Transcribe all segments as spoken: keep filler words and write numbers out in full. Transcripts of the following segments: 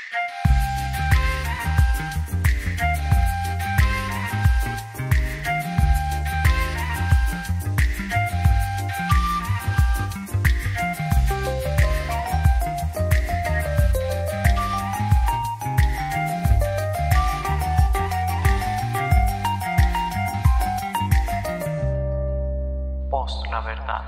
La verdad.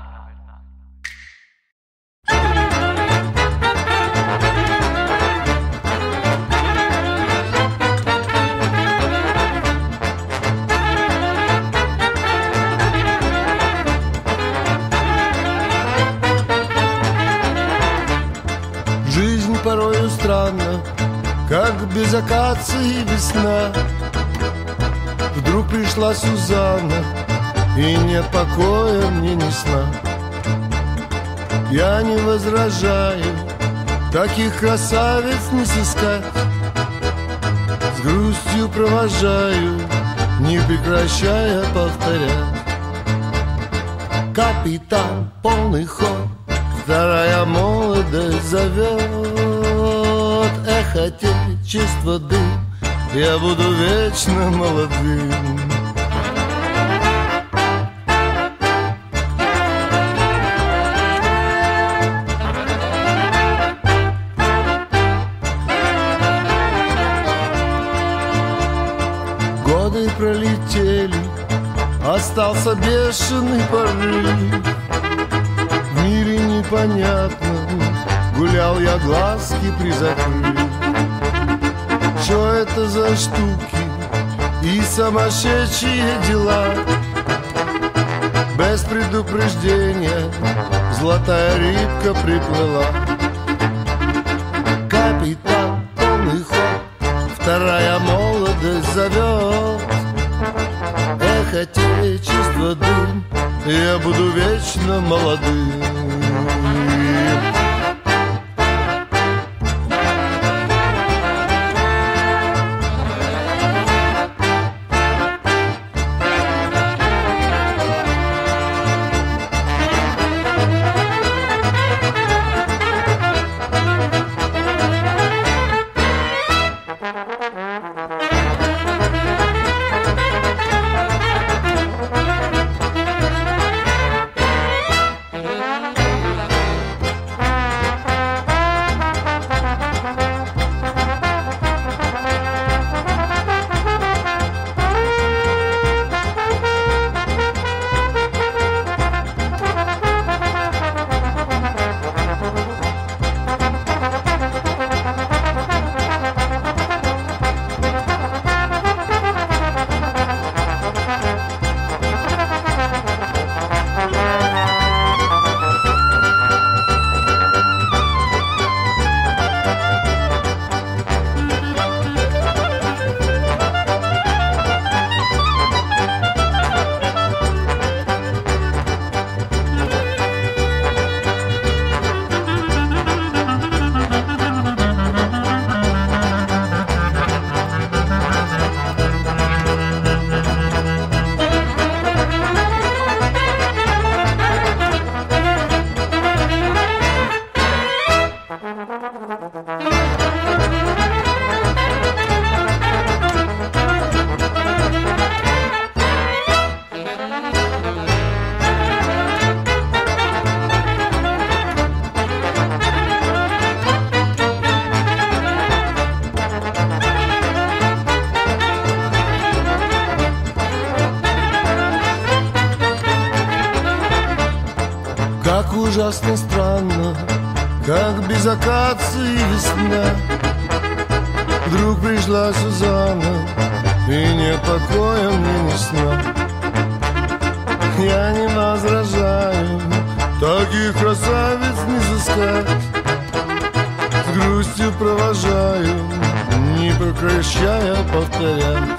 Жизнь порою странна, как без акации весна. Вдруг пришла Сюзанна, и нет покоя мне ни сна. Я не возражаю, таких красавиц не сыскать. С грустью провожаю, не прекращая повторять. Капитан, полный ход, вторая молодость зовет. Эх, отечество, дым, я буду вечно молодым. Годы пролетели, остался бешеный порыв. В мире непонятном гулял я, глазки призакрыв. Что это за штуки и сумасшедшие дела? Без предупреждения золотая рыбка приплыла. Капитан, полный ход, вторая молодость зовет. Эх, отечество, дым, я буду вечно молодым. Как ужасно странно, как без акации весна. Вдруг пришла Сюзанна, и нет покоя мне ни сна. Я не возражаю, таких красавиц не сыскать. С грустью провожаю, не прекращая повторять.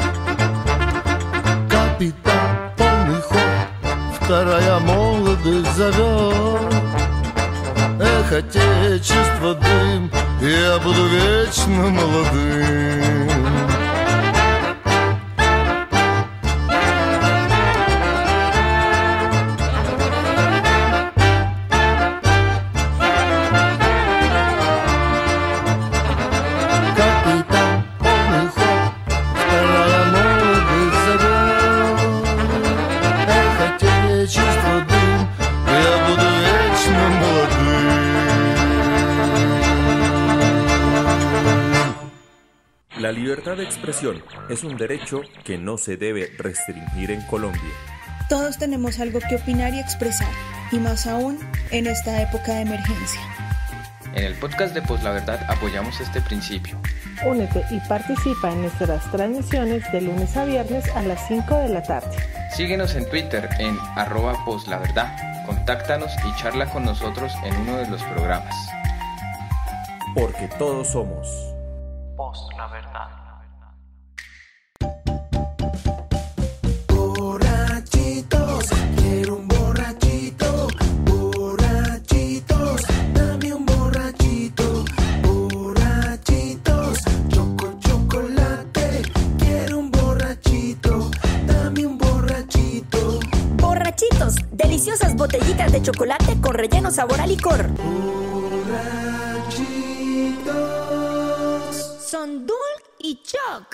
Капитан, полный ход, вторая молодость зовет. Эх, отечество, дым, я буду вечно молодым. La libertad de expresión es un derecho que no se debe restringir en Colombia. Todos tenemos algo que opinar y expresar, y más aún en esta época de emergencia. En el podcast de Post La Verdad apoyamos este principio. Únete y participa en nuestras transmisiones de lunes a viernes a las cinco de la tarde. Síguenos en Twitter en arroba postlaverdad. Contáctanos y charla con nosotros en uno de los programas. Porque todos somos Post La Verdad. Borrachitos, quiero un borrachito. Borrachitos, dame un borrachito. Borrachitos, choco chocolate. Quiero un borrachito, dame un borrachito. Borrachitos, deliciosas botellitas de chocolate con relleno sabor a licor. Borrachitos. Son Dul y Choc.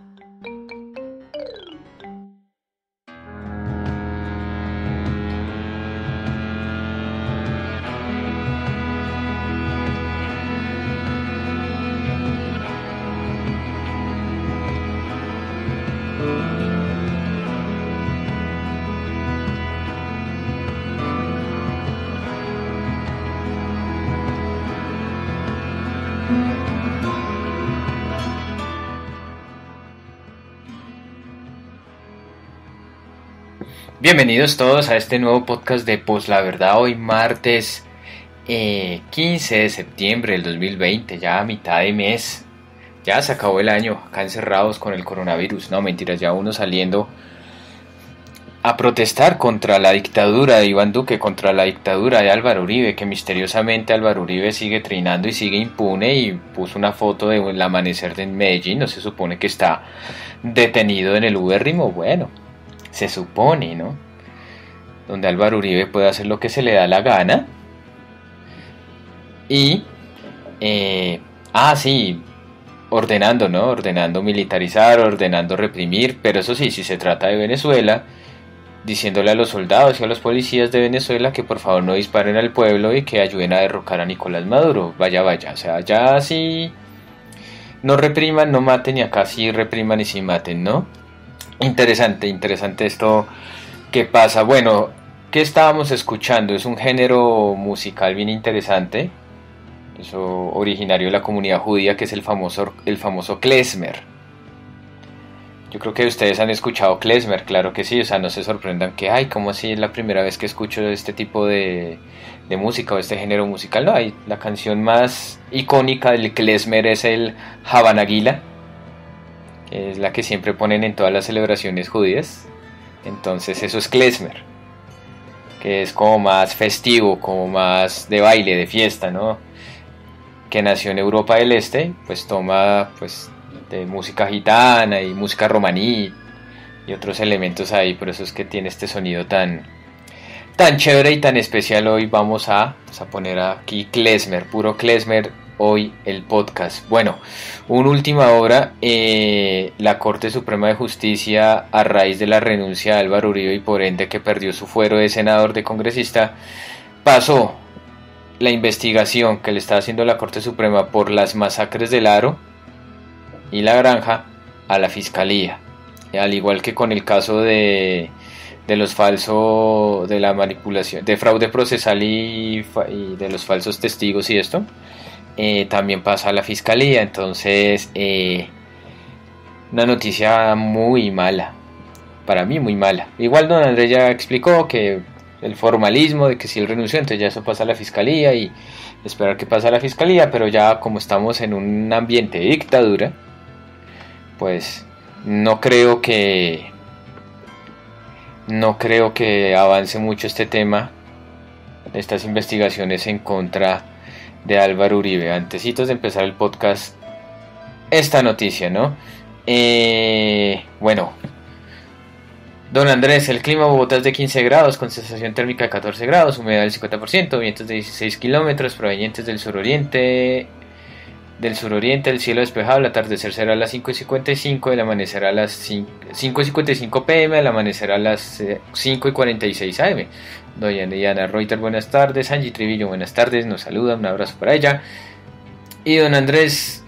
Bienvenidos todos a este nuevo podcast de Post La Verdad. Hoy martes eh, quince de septiembre del dos mil veinte, ya a mitad de mes. Ya se acabó el año, acá encerrados con el coronavirus. No, mentiras, ya uno saliendo a protestar contra la dictadura de Iván Duque, contra la dictadura de Álvaro Uribe, que misteriosamente Álvaro Uribe sigue trinando y sigue impune, y puso una foto del amanecer de Medellín. No se supone que está detenido en el ubérrimo. Bueno, se supone, ¿no? Donde Álvaro Uribe puede hacer lo que se le da la gana. Y, eh, ah, sí, ordenando, ¿no? Ordenando militarizar, ordenando reprimir, pero eso sí, si se trata de Venezuela, diciéndole a los soldados y a los policías de Venezuela que por favor no disparen al pueblo y que ayuden a derrocar a Nicolás Maduro. Vaya, vaya, o sea, ya sí, no repriman, no maten, y acá sí repriman y sí maten, ¿no? Interesante, interesante esto que pasa. Bueno, ¿qué estábamos escuchando? Es un género musical bien interesante, eso originario de la comunidad judía, que es el famoso, el famoso klezmer. Yo creo que ustedes han escuchado klezmer, claro que sí, o sea, no se sorprendan que, ay, ¿cómo así es la primera vez que escucho este tipo de, de música o este género musical? No, hay, la canción más icónica del klezmer es el Hava Nagila, que es la que siempre ponen en todas las celebraciones judías. Entonces eso es klezmer, que es como más festivo, como más de baile, de fiesta, ¿no? Que nació en Europa del Este, pues toma pues de música gitana y música romaní y otros elementos ahí, por eso es que tiene este sonido tan tan chévere y tan especial. Hoy vamos a, vamos a poner aquí klezmer, puro klezmer. Hoy el podcast. Bueno, una última hora, eh, la Corte Suprema de Justicia, a raíz de la renuncia de Álvaro Uribe y por ende que perdió su fuero de senador, de congresista, pasó la investigación que le está haciendo la Corte Suprema por las masacres del Aro y La Granja a la Fiscalía, al igual que con el caso de de los falsos, de la manipulación, de fraude procesal y, y de los falsos testigos y esto. Eh, también pasa a la fiscalía. Entonces eh, una noticia muy mala, para mí muy mala. Igual don Andrés ya explicó que el formalismo de que si él renunció, entonces ya eso pasa a la fiscalía y esperar que pase a la fiscalía, pero ya como estamos en un ambiente de dictadura, pues no creo que no creo que avance mucho este tema, estas investigaciones en contra de Álvaro Uribe. Antecitos de empezar el podcast, esta noticia, ¿no? Eh, bueno, don Andrés, el clima en Bogotá es de quince grados, con sensación térmica de catorce grados, humedad del cincuenta por ciento, vientos de dieciséis kilómetros, provenientes del suroriente, del suroriente, el cielo despejado, el atardecer será a las cinco y cincuenta y cinco, el amanecer a las cinco y cincuenta y cinco pm, el amanecer a las cinco y cuarenta y seis am. Doña Diana Reuter, buenas tardes. Angie Trivillo, buenas tardes, nos saluda, un abrazo para ella. Y don Andrés,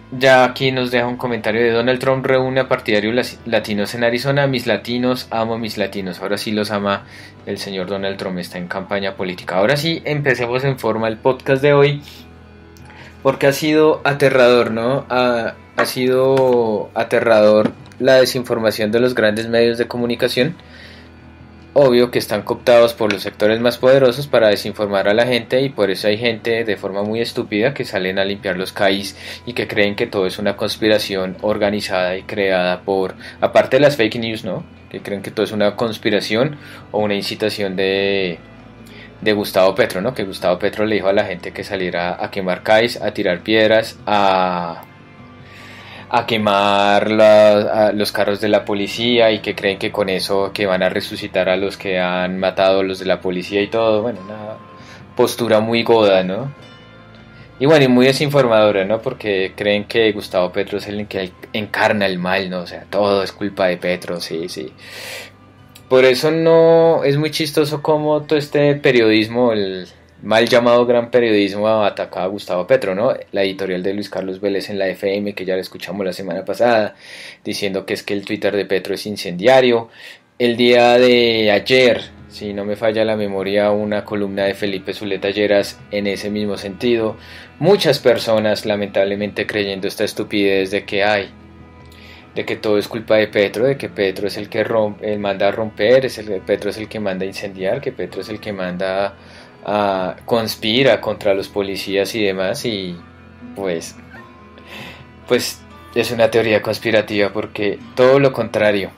ya aquí nos deja un comentario de Donald Trump reúne a partidarios latinos en Arizona. Mis latinos, amo a mis latinos. Ahora sí los ama el señor Donald Trump, está en campaña política. Ahora sí, empecemos en forma el podcast de hoy, porque ha sido aterrador, ¿no? Ha, ha sido aterrador la desinformación de los grandes medios de comunicación. Obvio que están cooptados por los sectores más poderosos para desinformar a la gente, y por eso hay gente de forma muy estúpida que salen a limpiar los calles y que creen que todo es una conspiración organizada y creada por, aparte de las fake news, ¿no? Que creen que todo es una conspiración o una incitación de, de Gustavo Petro, ¿no? Que Gustavo Petro le dijo a la gente que saliera a quemar calles, a tirar piedras, a... a quemar la, a los carros de la policía, y que creen que con eso que van a resucitar a los que han matado a los de la policía y todo. Bueno, una postura muy goda, ¿no? Y bueno, y muy desinformadora, ¿no? Porque creen que Gustavo Petro es el que encarna el mal, ¿no? O sea, todo es culpa de Petro, sí, sí. Por eso no es muy chistoso como todo este periodismo, el mal llamado gran periodismo, atacaba a Gustavo Petro, ¿no? La editorial de Luis Carlos Vélez en la F M, que ya la escuchamos la semana pasada, diciendo que es que el Twitter de Petro es incendiario. El día de ayer, si no me falla la memoria, una columna de Felipe Zuleta Lleras en ese mismo sentido. Muchas personas lamentablemente creyendo esta estupidez de que hay, de que todo es culpa de Petro, de que Petro es el que rompe, el manda a romper, es el, Petro es el que manda a incendiar, que Petro es el que manda a conspira contra los policías y demás. Y pues pues es una teoría conspirativa, porque todo lo contrario,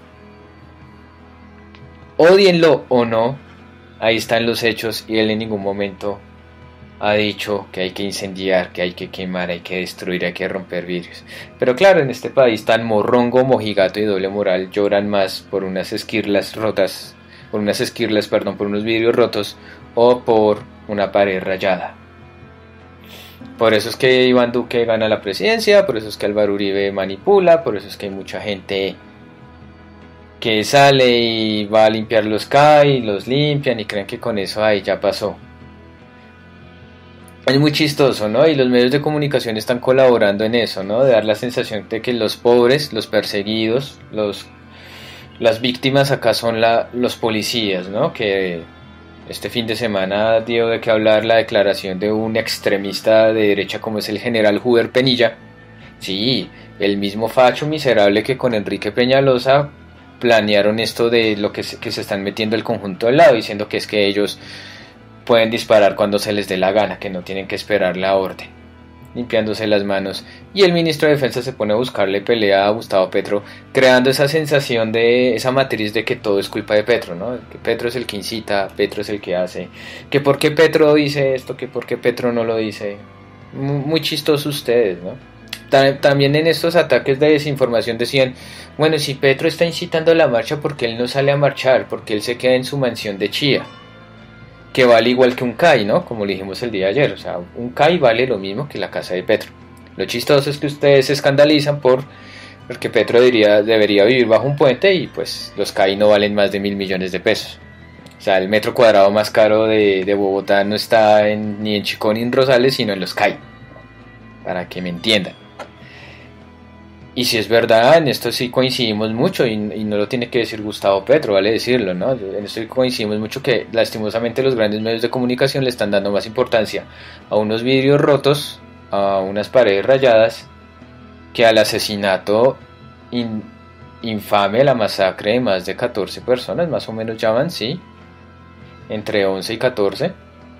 ódienlo o no, ahí están los hechos, y él en ningún momento ha dicho que hay que incendiar, que hay que quemar, hay que destruir, hay que romper vidrios. Pero claro, en este país tan morrongo, mojigato y doble moral lloran más por unas esquirlas rotas, por unas esquirlas, perdón, por unos vidrios rotos, o por una pared rayada. Por eso es que Iván Duque gana la presidencia, por eso es que Álvaro Uribe manipula, por eso es que hay mucha gente que sale y va a limpiar los C A I, los limpian y creen que con eso ahí ya pasó. Es muy chistoso, ¿no? Y los medios de comunicación están colaborando en eso, ¿no? De dar la sensación de que los pobres, los perseguidos, los, las víctimas acá son la, los policías, ¿no? Que este fin de semana dio de qué hablar la declaración de un extremista de derecha como es el general Juber Penilla. Sí, el mismo facho miserable que con Enrique Peñalosa planearon esto de lo que se, que se están metiendo el conjunto al lado, diciendo que es que ellos pueden disparar cuando se les dé la gana, que no tienen que esperar la orden, limpiándose las manos. Y el ministro de Defensa se pone a buscarle pelea a Gustavo Petro, creando esa sensación de, esa matriz de que todo es culpa de Petro, ¿no? Que Petro es el que incita, Petro es el que hace, que por qué Petro dice esto, que por qué Petro no lo dice. Muy chistosos ustedes, ¿no? También en estos ataques de desinformación decían, bueno, si Petro está incitando la marcha, ¿por qué él no sale a marchar? Porque él se queda en su mansión de Chía, que vale igual que un C A I, ¿no? Como le dijimos el día de ayer, o sea, un C A I vale lo mismo que la casa de Petro. Lo chistoso es que ustedes se escandalizan por porque Petro diría, debería vivir bajo un puente, y pues los C A I no valen más de mil millones de pesos. O sea, el metro cuadrado más caro de, de Bogotá no está en, ni en Chicó ni en Rosales, sino en los C A I, para que me entiendan. Y si es verdad, en esto sí coincidimos mucho, y, y no lo tiene que decir Gustavo Petro, vale decirlo, ¿no? En esto sí coincidimos mucho, que lastimosamente los grandes medios de comunicación le están dando más importancia a unos vidrios rotos, a unas paredes rayadas, que al asesinato in, infame, la masacre de más de catorce personas, más o menos llaman, sí, entre once y catorce,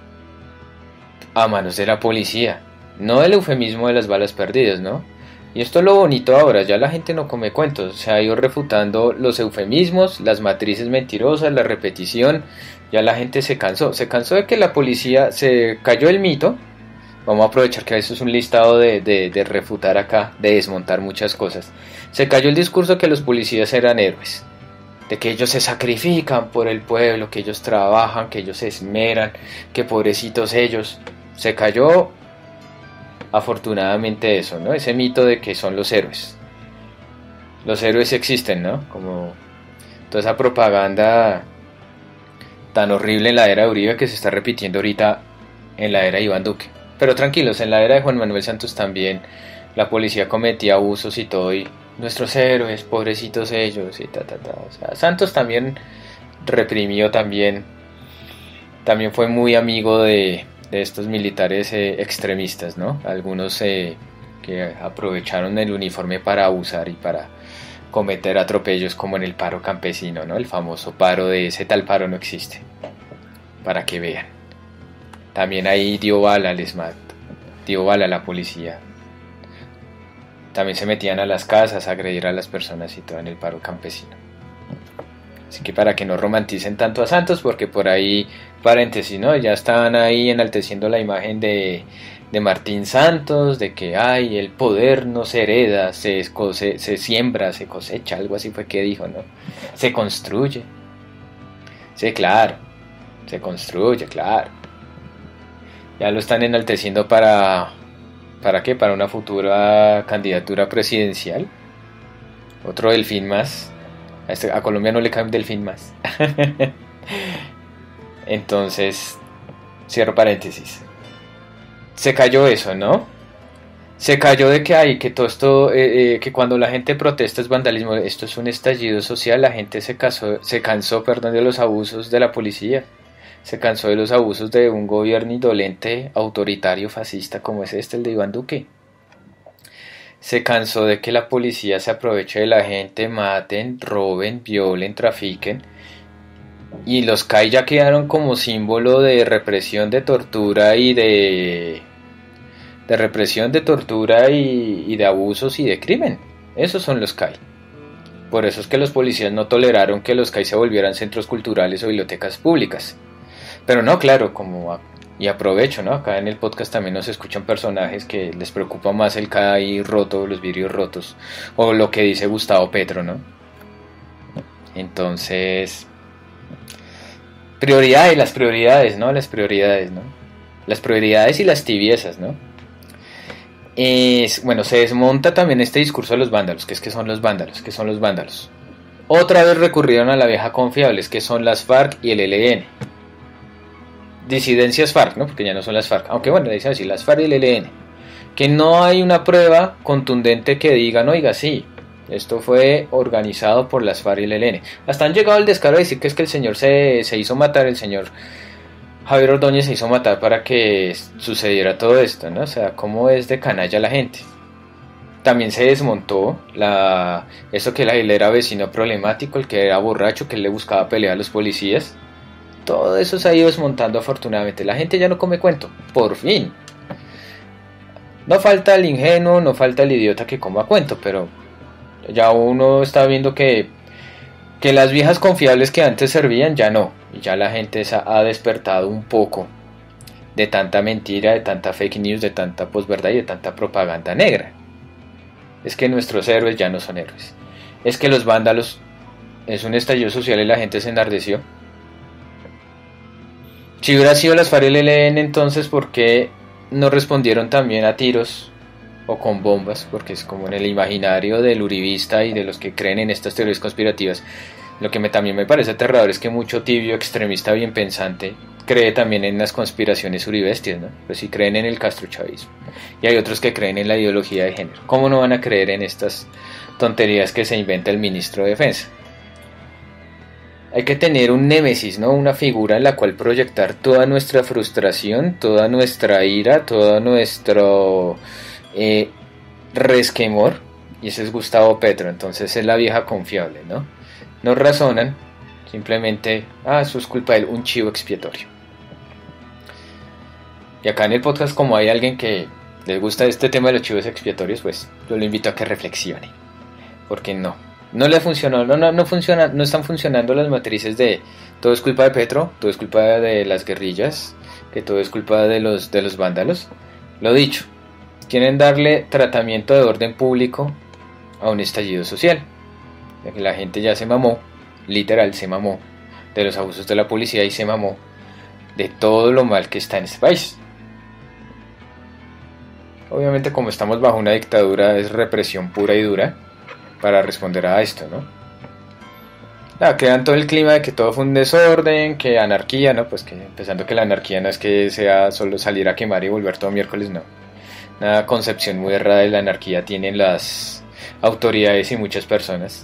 a manos de la policía, no del eufemismo de las balas perdidas, ¿no? Y esto es lo bonito ahora, ya la gente no come cuentos, se ha ido refutando los eufemismos, las matrices mentirosas, la repetición, ya la gente se cansó, se cansó de que la policía, se cayó el mito, vamos a aprovechar que eso es un listado de, de, de refutar acá, de desmontar muchas cosas, se cayó el discurso que los policías eran héroes, de que ellos se sacrifican por el pueblo, que ellos trabajan, que ellos se esmeran, que pobrecitos ellos, se cayó afortunadamente eso, ¿no? Ese mito de que son los héroes. Los héroes existen, ¿no? Como toda esa propaganda tan horrible en la era de Uribe que se está repitiendo ahorita en la era de Iván Duque. Pero tranquilos, en la era de Juan Manuel Santos también la policía cometía abusos y todo, y nuestros héroes, pobrecitos ellos, y ta, ta, ta. O sea, Santos también reprimió, también, también fue muy amigo de, de estos militares eh, extremistas, ¿no? Algunos eh, que aprovecharon el uniforme para abusar y para cometer atropellos, como en el paro campesino, ¿no? El famoso paro de ese tal paro no existe, para que vean. También ahí dio bala al SMAT, dio bala a la policía. También se metían a las casas a agredir a las personas y todo en el paro campesino. Así que para que no romanticen tanto a Santos, porque por ahí, paréntesis, ¿no? Ya estaban ahí enalteciendo la imagen de, de Martín Santos, de que ay, el poder no se hereda, se, se, se siembra, se cosecha, algo así fue que dijo, ¿no? Se construye. Sí, claro, se construye, claro. Ya lo están enalteciendo para, ¿para qué? Para una futura candidatura presidencial. Otro delfín más. A, este, a Colombia no le cae un delfín más. Entonces, cierro paréntesis. Se cayó eso, ¿no? Se cayó de que hay, que todo esto, eh, eh, que cuando la gente protesta es vandalismo. Esto es un estallido social. La gente se, casó, se cansó, perdón, de los abusos de la policía. Se cansó de los abusos de un gobierno indolente, autoritario, fascista como es este, el de Iván Duque. Se cansó de que la policía se aproveche de la gente, maten, roben, violen, trafiquen. Y los C A I ya quedaron como símbolo de represión, de tortura y de... de represión, de tortura y, y de abusos y de crimen. Esos son los C A I. Por eso es que los policías no toleraron que los C A I se volvieran centros culturales o bibliotecas públicas. Pero no, claro, como... Y aprovecho, ¿no? Acá en el podcast también nos escuchan personajes que les preocupa más el C A I roto, los vidrios rotos, o lo que dice Gustavo Petro, ¿no? Entonces, prioridades, las prioridades, ¿no? Las prioridades, ¿no? Las prioridades y las tibiezas, ¿no? Es, bueno, se desmonta también este discurso de los vándalos, que es que son los vándalos, que son los vándalos. Otra vez recurrieron a la vieja confiable, que son las FARC y el E L N. Disidencias FARC, ¿no? Porque ya no son las FARC, aunque bueno, dicen así, las FARC y el E L N, que no hay una prueba contundente que digan, oiga, sí, esto fue organizado por las FARC y el E L N. Hasta han llegado al descaro de decir que es que el señor se, se hizo matar, el señor Javier Ordóñez se hizo matar para que sucediera todo esto, ¿no? O sea, cómo es de canalla la gente. También se desmontó la, eso que él era vecino problemático, el que era borracho, que él le buscaba pelear a los policías. Todo eso se ha ido desmontando afortunadamente. La gente ya no come cuento, por fin. No falta el ingenuo, no falta el idiota que coma cuento, pero ya uno está viendo que, que las viejas confiables que antes servían ya no. Y ya la gente ha despertado un poco de tanta mentira, de tanta fake news, de tanta posverdad y de tanta propaganda negra. Es que nuestros héroes ya no son héroes. Es que los vándalos es un estallido social y la gente se enardeció. Si hubiera sido las FARC y el E L N, entonces, ¿por qué no respondieron también a tiros o con bombas? Porque es como en el imaginario del uribista y de los que creen en estas teorías conspirativas. Lo que me, también me parece aterrador es que mucho tibio, extremista, bien pensante, cree también en las conspiraciones uribestias, ¿no? Pues sí creen en el castrochavismo. Y hay otros que creen en la ideología de género. ¿Cómo no van a creer en estas tonterías que se inventa el ministro de Defensa? Hay que tener un némesis, ¿no? Una figura en la cual proyectar toda nuestra frustración, toda nuestra ira, todo nuestro eh, resquemor. Y ese es Gustavo Petro, entonces es la vieja confiable, ¿no? No razonan, simplemente, ah, eso es culpa de él, un chivo expiatorio. Y acá en el podcast, como hay alguien que les gusta este tema de los chivos expiatorios, pues yo lo invito a que reflexione. Porque no. No le funcionó, no, no, no funciona, no están funcionando las matrices de todo es culpa de Petro, todo es culpa de las guerrillas, que todo es culpa de los, de los vándalos. Lo dicho, quieren darle tratamiento de orden público a un estallido social. La gente ya se mamó, literal se mamó, de los abusos de la policía y se mamó de todo lo mal que está en este país. Obviamente, como estamos bajo una dictadura, es represión pura y dura para responder a esto, ¿no? Nada, crean todo el clima de que todo fue un desorden, que anarquía, ¿no? Pues que empezando que la anarquía no es que sea solo salir a quemar y volver todo miércoles, no. Una concepción muy errada de la anarquía tienen las autoridades y muchas personas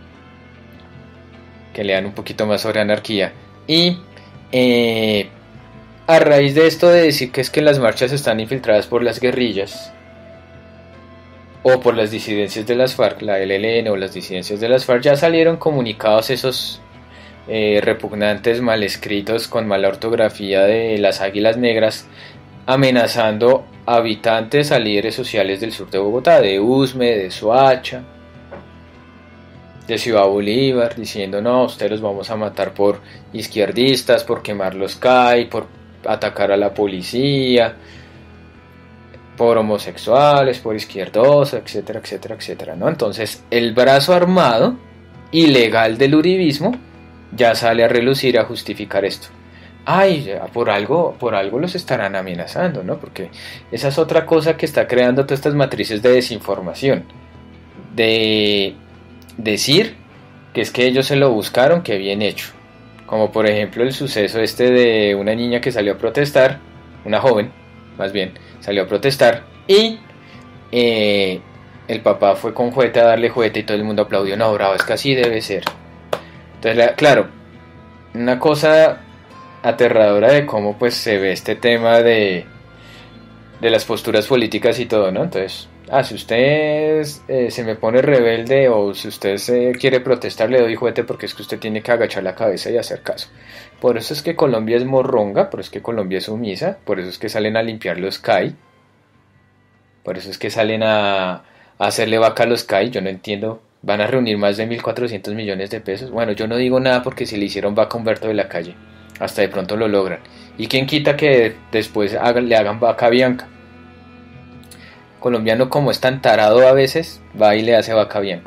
que lean un poquito más sobre anarquía. Y eh, a raíz de esto de decir que es que las marchas están infiltradas por las guerrillas o por las disidencias de las FARC, la L L N o las disidencias de las FARC, ya salieron comunicados esos eh, repugnantes mal escritos con mala ortografía de las Águilas Negras, amenazando a habitantes, a líderes sociales del sur de Bogotá, de Usme, de Soacha, de Ciudad Bolívar, diciendo: no, ustedes los vamos a matar por izquierdistas, por quemar los C A I, por atacar a la policía, por homosexuales, por izquierdosos, etcétera, etcétera, etcétera, ¿no? Entonces el brazo armado ilegal del uribismo ya sale a relucir, a justificar esto. Ay, ya, por algo, por algo los estarán amenazando, ¿no? Porque esa es otra cosa que está creando todas estas matrices de desinformación, de decir que es que ellos se lo buscaron, que bien hecho, como por ejemplo el suceso este de una niña que salió a protestar, una joven, más bien, salió a protestar y eh, el papá fue con juguete a darle juguete y todo el mundo aplaudió. No, bravo, es que así debe ser. Entonces, la, claro, una cosa aterradora de cómo pues se ve este tema de, de las posturas políticas y todo, ¿no? Entonces, ah, si usted eh, se me pone rebelde o si usted se quiere protestar, le doy juguete, porque es que usted tiene que agachar la cabeza y hacer caso. Por eso es que Colombia es morronga, por eso es que Colombia es sumisa, por eso es que salen a limpiar los C A I, por eso es que salen a, a hacerle vaca a los C A I. Yo no entiendo, van a reunir más de mil cuatrocientos millones de pesos. Bueno, yo no digo nada porque si le hicieron vaca a Humberto de la Calle, hasta de pronto lo logran. ¿Y quién quita que después hagan, le hagan vaca a Bianca? Colombiano, como es tan tarado a veces, va y le hace vaca a Bianca,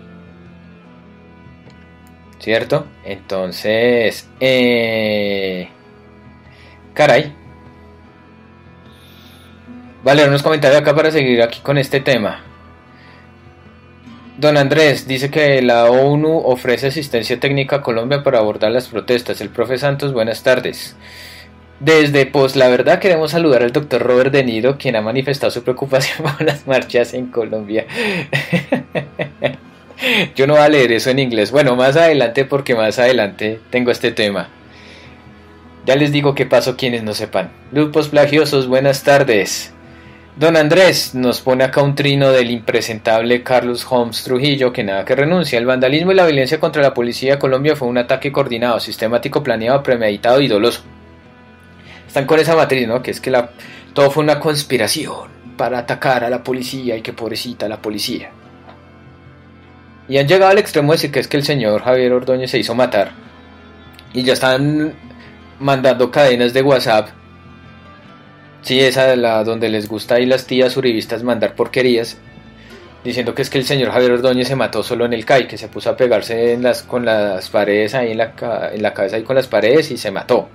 ¿cierto? Entonces, eh... caray. Vale, unos comentarios acá para seguir aquí con este tema. Don Andrés dice que la ONU ofrece asistencia técnica a Colombia para abordar las protestas. El profe Santos, buenas tardes. Desde Pues la Verdad queremos saludar al doctor Robert De Niro, quien ha manifestado su preocupación por las marchas en Colombia. Yo no voy a leer eso en inglés. Bueno, más adelante, porque más adelante tengo este tema. Ya les digo qué pasó quienes no sepan. Grupos plagiosos, buenas tardes. Don Andrés nos pone acá un trino del impresentable Carlos Holmes Trujillo, que nada que renuncia. El vandalismo y la violencia contra la policía de Colombia fue un ataque coordinado, sistemático, planeado, premeditado y doloso. Están con esa matriz, ¿no? Que es que la, todo fue una conspiración para atacar a la policía y que pobrecita la policía. Y han llegado al extremo de decir que es que el señor Javier Ordóñez se hizo matar. Y ya están mandando cadenas de WhatsApp. Sí, esa de la donde les gusta ahí las tías uribistas mandar porquerías, diciendo que es que el señor Javier Ordóñez se mató solo en el C A I, que se puso a pegarse en las, con las paredes ahí en la, en la cabeza y con las paredes y se mató.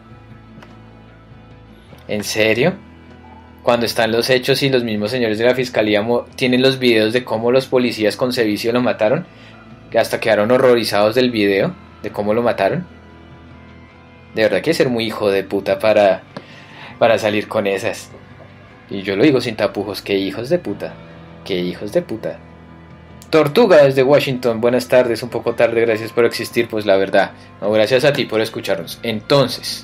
¿En serio? Cuando están los hechos y los mismos señores de la fiscalía tienen los videos de cómo los policías con sevicio lo mataron, que hasta quedaron horrorizados del video, de cómo lo mataron. De verdad que hay que ser muy hijo de puta para, para salir con esas. Y yo lo digo sin tapujos, que hijos de puta, que hijos de puta. Tortuga desde Washington, buenas tardes, un poco tarde, gracias por existir, pues la verdad. No, gracias a ti por escucharnos. Entonces...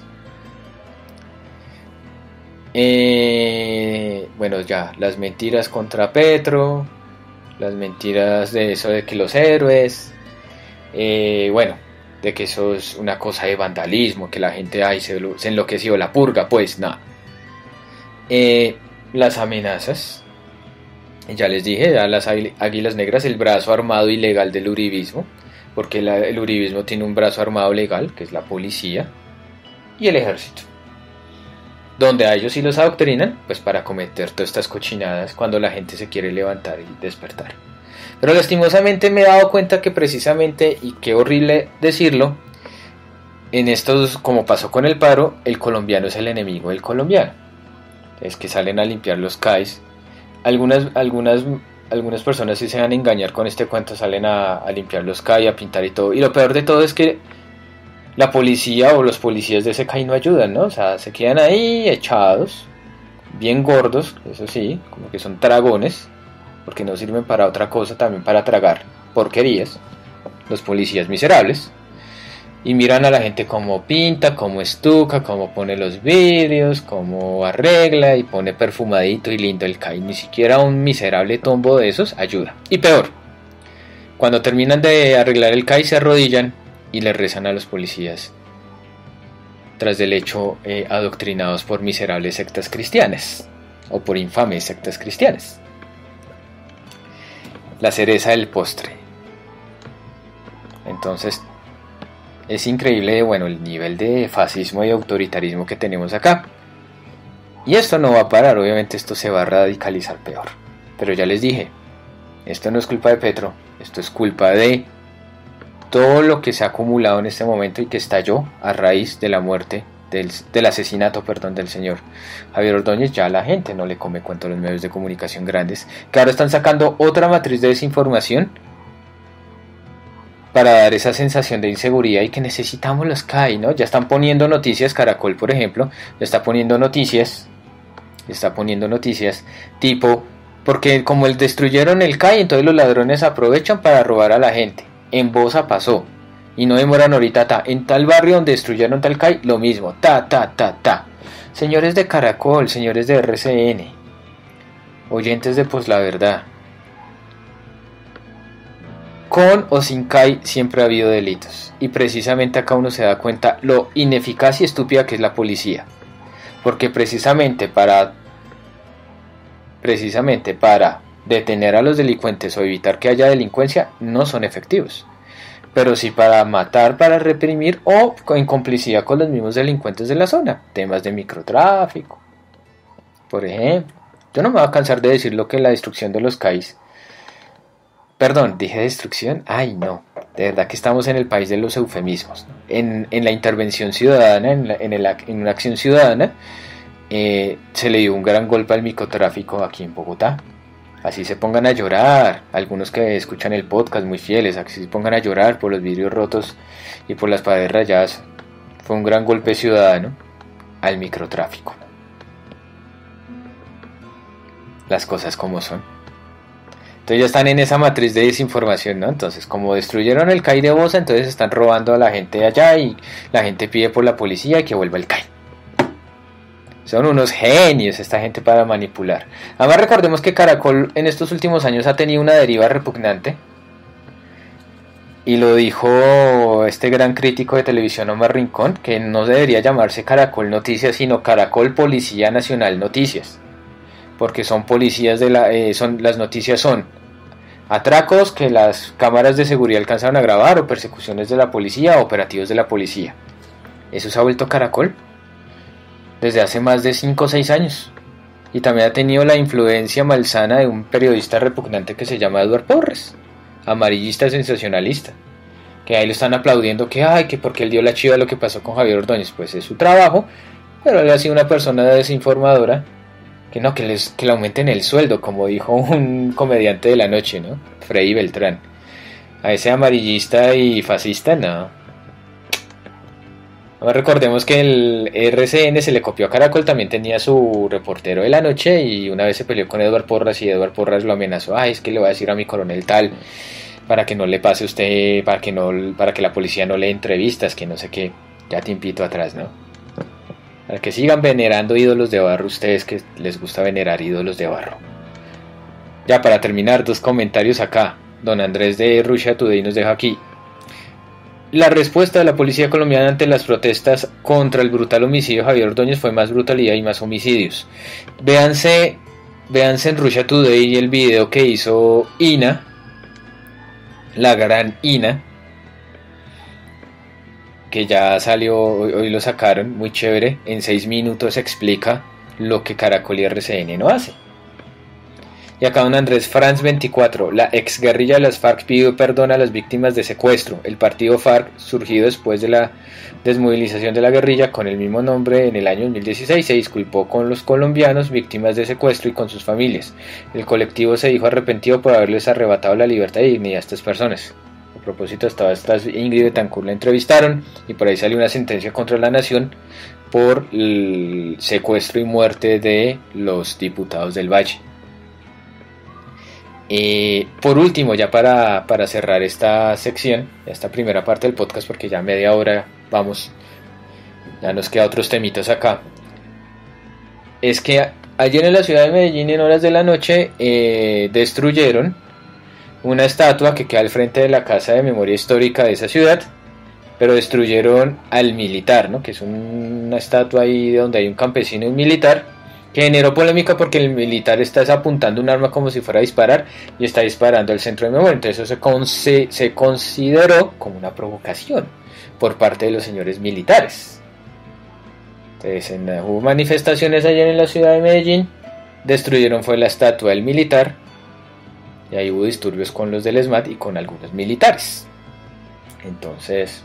Eh, bueno, ya, las mentiras contra Petro, las mentiras de eso de que los héroes, eh, bueno, de que eso es una cosa de vandalismo, que la gente ay, se, se enloqueció, la purga, pues nada. Eh, las amenazas, ya les dije, ya las águilas negras, el brazo armado ilegal del uribismo, porque la, el uribismo tiene un brazo armado legal, que es la policía y el ejército, donde a ellos sí los adoctrinan, pues para cometer todas estas cochinadas cuando la gente se quiere levantar y despertar. Pero lastimosamente me he dado cuenta que precisamente, y qué horrible decirlo, en estos, como pasó con el paro, el colombiano es el enemigo del colombiano. Es que salen a limpiar los C A Is. Algunas, algunas, algunas personas sí se van a engañar con este cuento, salen a, a limpiar los C A I, a pintar y todo. Y lo peor de todo es que la policía o los policías de ese C A I no ayudan, ¿no? O sea, se quedan ahí echados, bien gordos, eso sí, como que son tragones, porque no sirven para otra cosa, también para tragar porquerías, los policías miserables, y miran a la gente como pinta, como estuca, como pone los vidrios, como arregla y pone perfumadito y lindo el C A I. Ni siquiera un miserable tombo de esos ayuda. Y peor, cuando terminan de arreglar el C A I se arrodillan y le rezan a los policías tras del hecho eh, adoctrinados por miserables sectas cristianas o por infames sectas cristianas. La cereza del postre. Entonces es increíble, bueno, el nivel de fascismo y autoritarismo que tenemos acá. Y esto no va a parar, obviamente esto se va a radicalizar peor. Pero ya les dije, esto no es culpa de Petro, esto es culpa de todo lo que se ha acumulado en este momento y que estalló a raíz de la muerte, del, del asesinato, perdón, del señor Javier Ordóñez. Ya la gente no le come cuento a los medios de comunicación grandes, que ahora están sacando otra matriz de desinformación para dar esa sensación de inseguridad y que necesitamos los C A I, ¿no? Ya están poniendo noticias, Caracol por ejemplo, ya está poniendo noticias, está poniendo noticias tipo, porque como el destruyeron el C A I, entonces los ladrones aprovechan para robar a la gente. En Bosa pasó, y no demoran ahorita, ta, en tal barrio donde destruyeron tal C A I, lo mismo, ta, ta, ta, ta. Señores de Caracol, señores de R C N, oyentes de Pues la Verdad, con o sin C A I siempre ha habido delitos, y precisamente acá uno se da cuenta lo ineficaz y estúpida que es la policía, porque precisamente para precisamente para detener a los delincuentes o evitar que haya delincuencia no son efectivos, pero sí para matar, para reprimir o en complicidad con los mismos delincuentes de la zona, temas de microtráfico, por ejemplo. Yo no me voy a cansar de decir lo que la destrucción de los C A Is. Perdón, dije destrucción, ay no, de verdad que estamos en el país de los eufemismos, ¿no? En, en la intervención ciudadana, en, la, en, el, en una acción ciudadana, eh, se le dio un gran golpe al microtráfico aquí en Bogotá. Así se pongan a llorar, algunos que escuchan el podcast muy fieles, así se pongan a llorar por los vidrios rotos y por las paredes rayadas. Fue un gran golpe ciudadano al microtráfico. Las cosas como son. Entonces ya están en esa matriz de desinformación, ¿no? Entonces, como destruyeron el C A I de Bosa, entonces están robando a la gente de allá y la gente pide por la policía que vuelva el C A I. Son unos genios esta gente para manipular. Además recordemos que Caracol en estos últimos años ha tenido una deriva repugnante. Y lo dijo este gran crítico de televisión Omar Rincón, que no debería llamarse Caracol Noticias, sino Caracol Policía Nacional Noticias. Porque son policías de la... Eh, son, las noticias son atracos que las cámaras de seguridad alcanzaron a grabar, o persecuciones de la policía, o operativos de la policía. Eso se ha vuelto Caracol desde hace más de cinco o seis años. Y también ha tenido la influencia malsana de un periodista repugnante que se llama Eduardo Porres, amarillista sensacionalista, que ahí lo están aplaudiendo, que ay, que porque él dio la chiva de lo que pasó con Javier Ordóñez. Pues es su trabajo, pero él ha sido una persona desinformadora, que no, que, les, que le aumenten el sueldo, como dijo un comediante de la noche, ¿no? Freddy Beltrán. A ese amarillista y fascista, no. Ahora recordemos que el R C N se le copió a Caracol, también tenía su reportero de la noche, y una vez se peleó con Eduardo Porras y Eduardo Porras lo amenazó. Ay, es que le voy a decir a mi coronel tal, para que no le pase a usted, para que, no, para que la policía no le dé entrevistas, que no sé qué, ya tiempito atrás, ¿no? Para que sigan venerando ídolos de barro, ustedes que les gusta venerar ídolos de barro. Ya para terminar, dos comentarios acá. Don Andrés de Russia Today nos deja aquí: la respuesta de la policía colombiana ante las protestas contra el brutal homicidio de Javier Ordóñez fue más brutalidad y más homicidios. Véanse, véanse en Russia Today el video que hizo Ina, la gran Ina, que ya salió, hoy, hoy lo sacaron, muy chévere. En seis minutos explica lo que Caracol y R C N no hace. Y acá don Andrés Franz veinticuatro, la ex guerrilla de las FARC pidió perdón a las víctimas de secuestro. El partido FARC, surgido después de la desmovilización de la guerrilla con el mismo nombre en el año dos mil dieciséis, se disculpó con los colombianos víctimas de secuestro y con sus familias. El colectivo se dijo arrepentido por haberles arrebatado la libertad y dignidad a estas personas. A propósito, estaba esta Ingrid Betancourt, la entrevistaron y por ahí salió una sentencia contra la nación por el secuestro y muerte de los diputados del Valle. Eh, por último, ya para, para cerrar esta sección, esta primera parte del podcast, porque ya media hora vamos, ya nos quedan otros temitos acá, es que ayer en la ciudad de Medellín, en horas de la noche, eh, destruyeron una estatua que queda al frente de la Casa de Memoria Histórica de esa ciudad, pero destruyeron al militar, ¿no? Que es un, una estatua ahí donde hay un campesino y un militar, que generó polémica porque el militar está apuntando un arma como si fuera a disparar y está disparando al centro de memoria. Entonces eso se, con, se, se consideró como una provocación por parte de los señores militares. Entonces en, hubo manifestaciones ayer en la ciudad de Medellín, destruyeron fue la estatua del militar y ahí hubo disturbios con los del ESMAD y con algunos militares. Entonces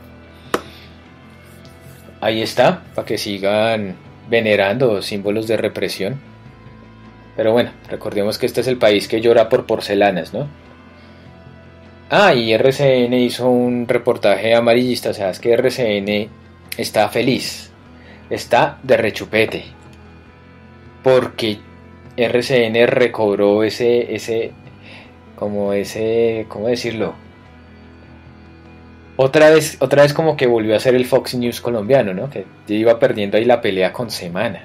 ahí está, para que sigan venerando símbolos de represión. Pero bueno, recordemos que este es el país que llora por porcelanas, ¿no? Ah, y R C N hizo un reportaje amarillista. O sea, es que R C N está feliz, está de rechupete, porque R C N recobró ese, ese, como ese, ¿cómo decirlo? Otra vez, otra vez como que volvió a ser el Fox News colombiano, ¿no? Que iba perdiendo ahí la pelea con Semana.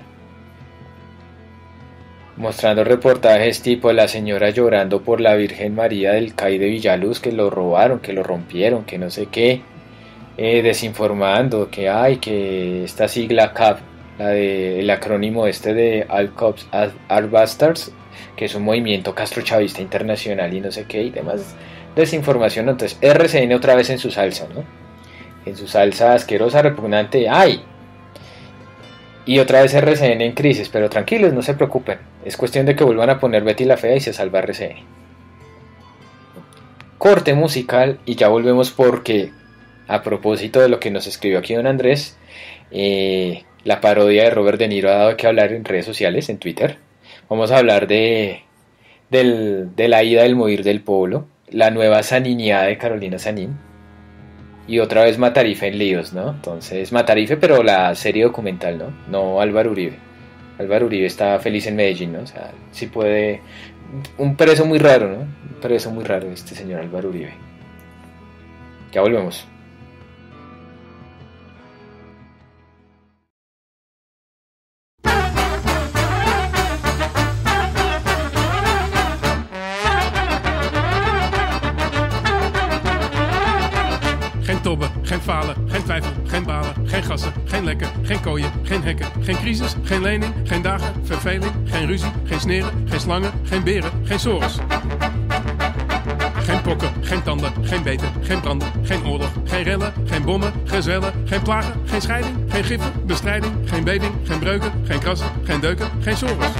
Mostrando reportajes tipo la señora llorando por la Virgen María del C A I de Villaluz, que lo robaron, que lo rompieron, que no sé qué. Eh, desinformando que hay, que esta sigla C A B, la de, el acrónimo este de All Cops Are Bastards, que es un movimiento castrochavista internacional y no sé qué y demás. Desinformación. Entonces R C N otra vez en su salsa, ¿no? En su salsa asquerosa, repugnante, ¡ay! Y otra vez R C N en crisis, pero tranquilos, no se preocupen, es cuestión de que vuelvan a poner Betty la Fea y se salva R C N. Corte musical y ya volvemos, porque a propósito de lo que nos escribió aquí don Andrés, eh, la parodia de Robert De Niro ha dado que hablar en redes sociales, en Twitter. Vamos a hablar de, del, de la ida del morir del pueblo, la nueva Saniniada de Carolina Sanín y otra vez Matarife en líos, ¿no? Entonces Matarife, pero la serie documental, ¿no? No Álvaro Uribe. Álvaro Uribe está feliz en Medellín, ¿no? O sea, sí puede... Un preso muy raro, ¿no? Un preso muy raro este señor Álvaro Uribe. Ya volvemos. Geen tobben, geen falen, geen twijfel, geen balen, geen gassen, geen lekken, geen kooien, geen hekken, geen crisis, geen lening, geen dagen, verveling, geen ruzie, geen sneren, geen slangen, geen beren, geen sores. Geen pokken, geen tanden, geen beten, geen branden, geen oorlog, geen rellen, geen bommen, geen zwellen, geen plagen, geen scheiding, geen giffen, bestrijding, geen beding, geen breuken, geen krassen, geen deuken, geen sores.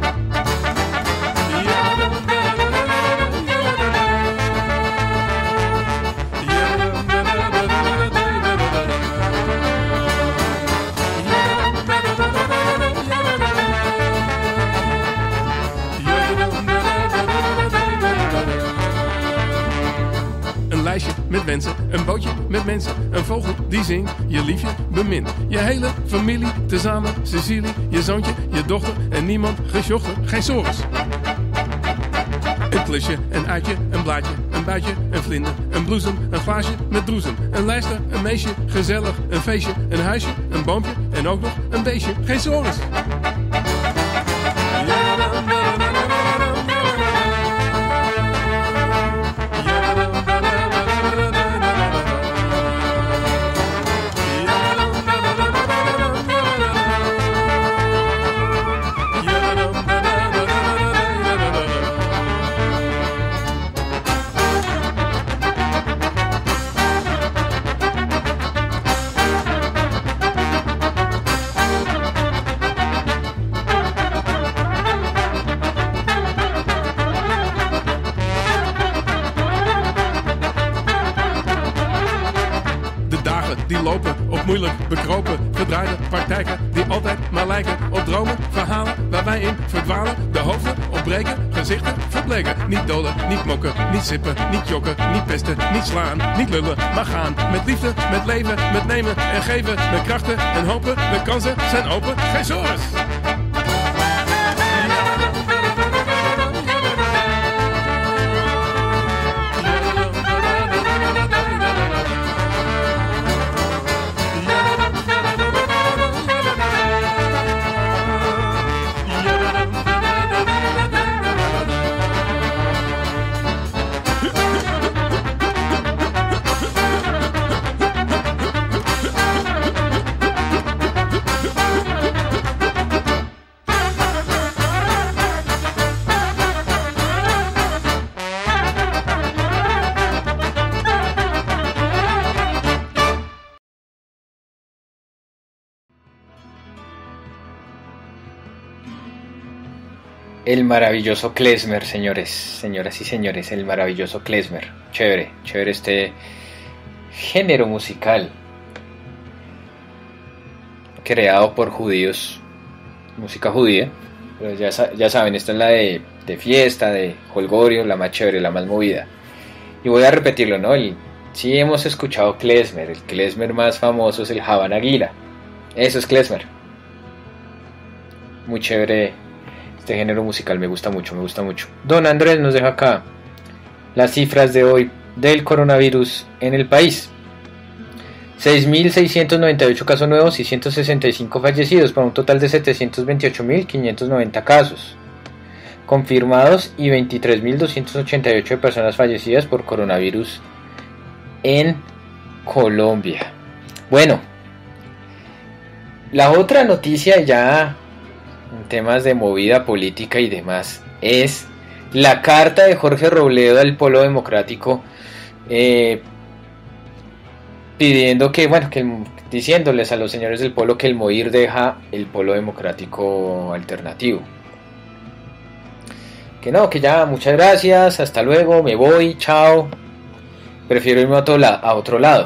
Met wensen, een bootje met mensen, een vogel die zingt, je liefje bemint. Je hele familie tezamen, Cecilie, je zoontje, je dochter en niemand gesjochten, geen sores. Een klusje, een uitje, een blaadje, een buitje, een vlinder, een bloesem, een glaasje met droesem. Een lijster, een meisje, gezellig, een feestje, een huisje, een boompje en ook nog een beestje, geen sores. Moeilijk bekropen, gedraaide praktijken die altijd maar lijken op dromen, verhalen waar wij in verdwalen, de hoofden op Verbreken, gezichten verplegen. Niet dollen, niet mokken, niet sippen, niet jokken, niet pesten, niet slaan, niet lullen, maar gaan. Met liefde, met leven, met nemen en geven. Met krachten en hopen, de kansen zijn open. Geen zorgen. El maravilloso klezmer, señores, señoras y señores, el maravilloso klezmer. Chévere, chévere este género musical creado por judíos, música judía. Pero ya, ya saben, esta es la de, de fiesta, de jolgorio, la más chévere, la más movida. Y voy a repetirlo, ¿no? El, sí hemos escuchado klezmer, el klezmer más famoso es el Havana Gila. Eso es klezmer. Muy chévere. Este género musical me gusta mucho, me gusta mucho. Don Andrés nos deja acá las cifras de hoy del coronavirus en el país. seis mil seiscientos noventa y ocho casos nuevos y ciento sesenta y cinco fallecidos, para un total de setecientos veintiocho mil quinientos noventa casos confirmados y veintitrés mil doscientos ochenta y ocho de personas fallecidas por coronavirus en Colombia. Bueno, la otra noticia ya en temas de movida política y demás es la carta de Jorge Robledo al Polo Democrático eh, pidiendo que, bueno, que diciéndoles a los señores del Polo que el MOIR deja el Polo Democrático alternativo, que no, que ya, muchas gracias, hasta luego, me voy, chao, prefiero irme a otro, la- a otro lado.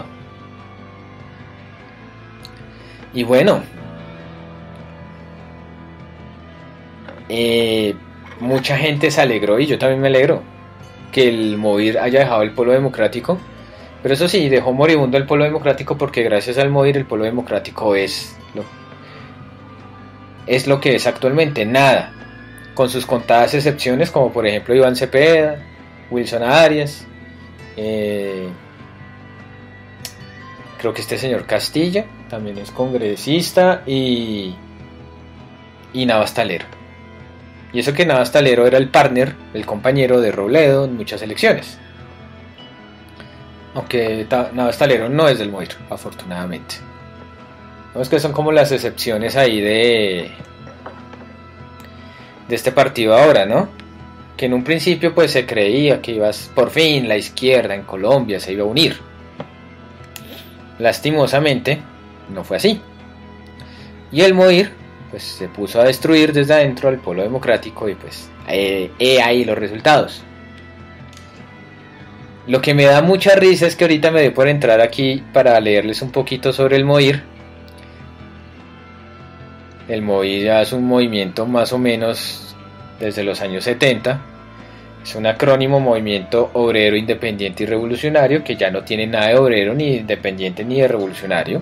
Y bueno, Eh, mucha gente se alegró y yo también me alegro que el MOIR haya dejado el Polo Democrático, pero eso sí, dejó moribundo el Polo Democrático porque gracias al MOIR el Polo Democrático es lo, es lo que es actualmente, nada, con sus contadas excepciones como por ejemplo Iván Cepeda, Wilson Arias, eh, creo que este señor Castilla también es congresista y, y Navastalero. Y eso que Navastalero era el partner, el compañero de Robledo en muchas elecciones. Aunque Navastalero no es del MOIR, afortunadamente. Vemos que son como las excepciones ahí de, de este partido ahora, ¿no? Que en un principio pues se creía que iba, por fin la izquierda en Colombia se iba a unir. Lastimosamente no fue así. Y el MOIR pues se puso a destruir desde adentro al Polo Democrático y pues eh, he ahí los resultados. Lo que me da mucha risa es que ahorita me dio por entrar aquí para leerles un poquito sobre el MOIR. El MOIR ya es un movimiento más o menos desde los años setenta. Es un acrónimo, Movimiento Obrero Independiente y Revolucionario, que ya no tiene nada de obrero, ni de independiente, ni de revolucionario.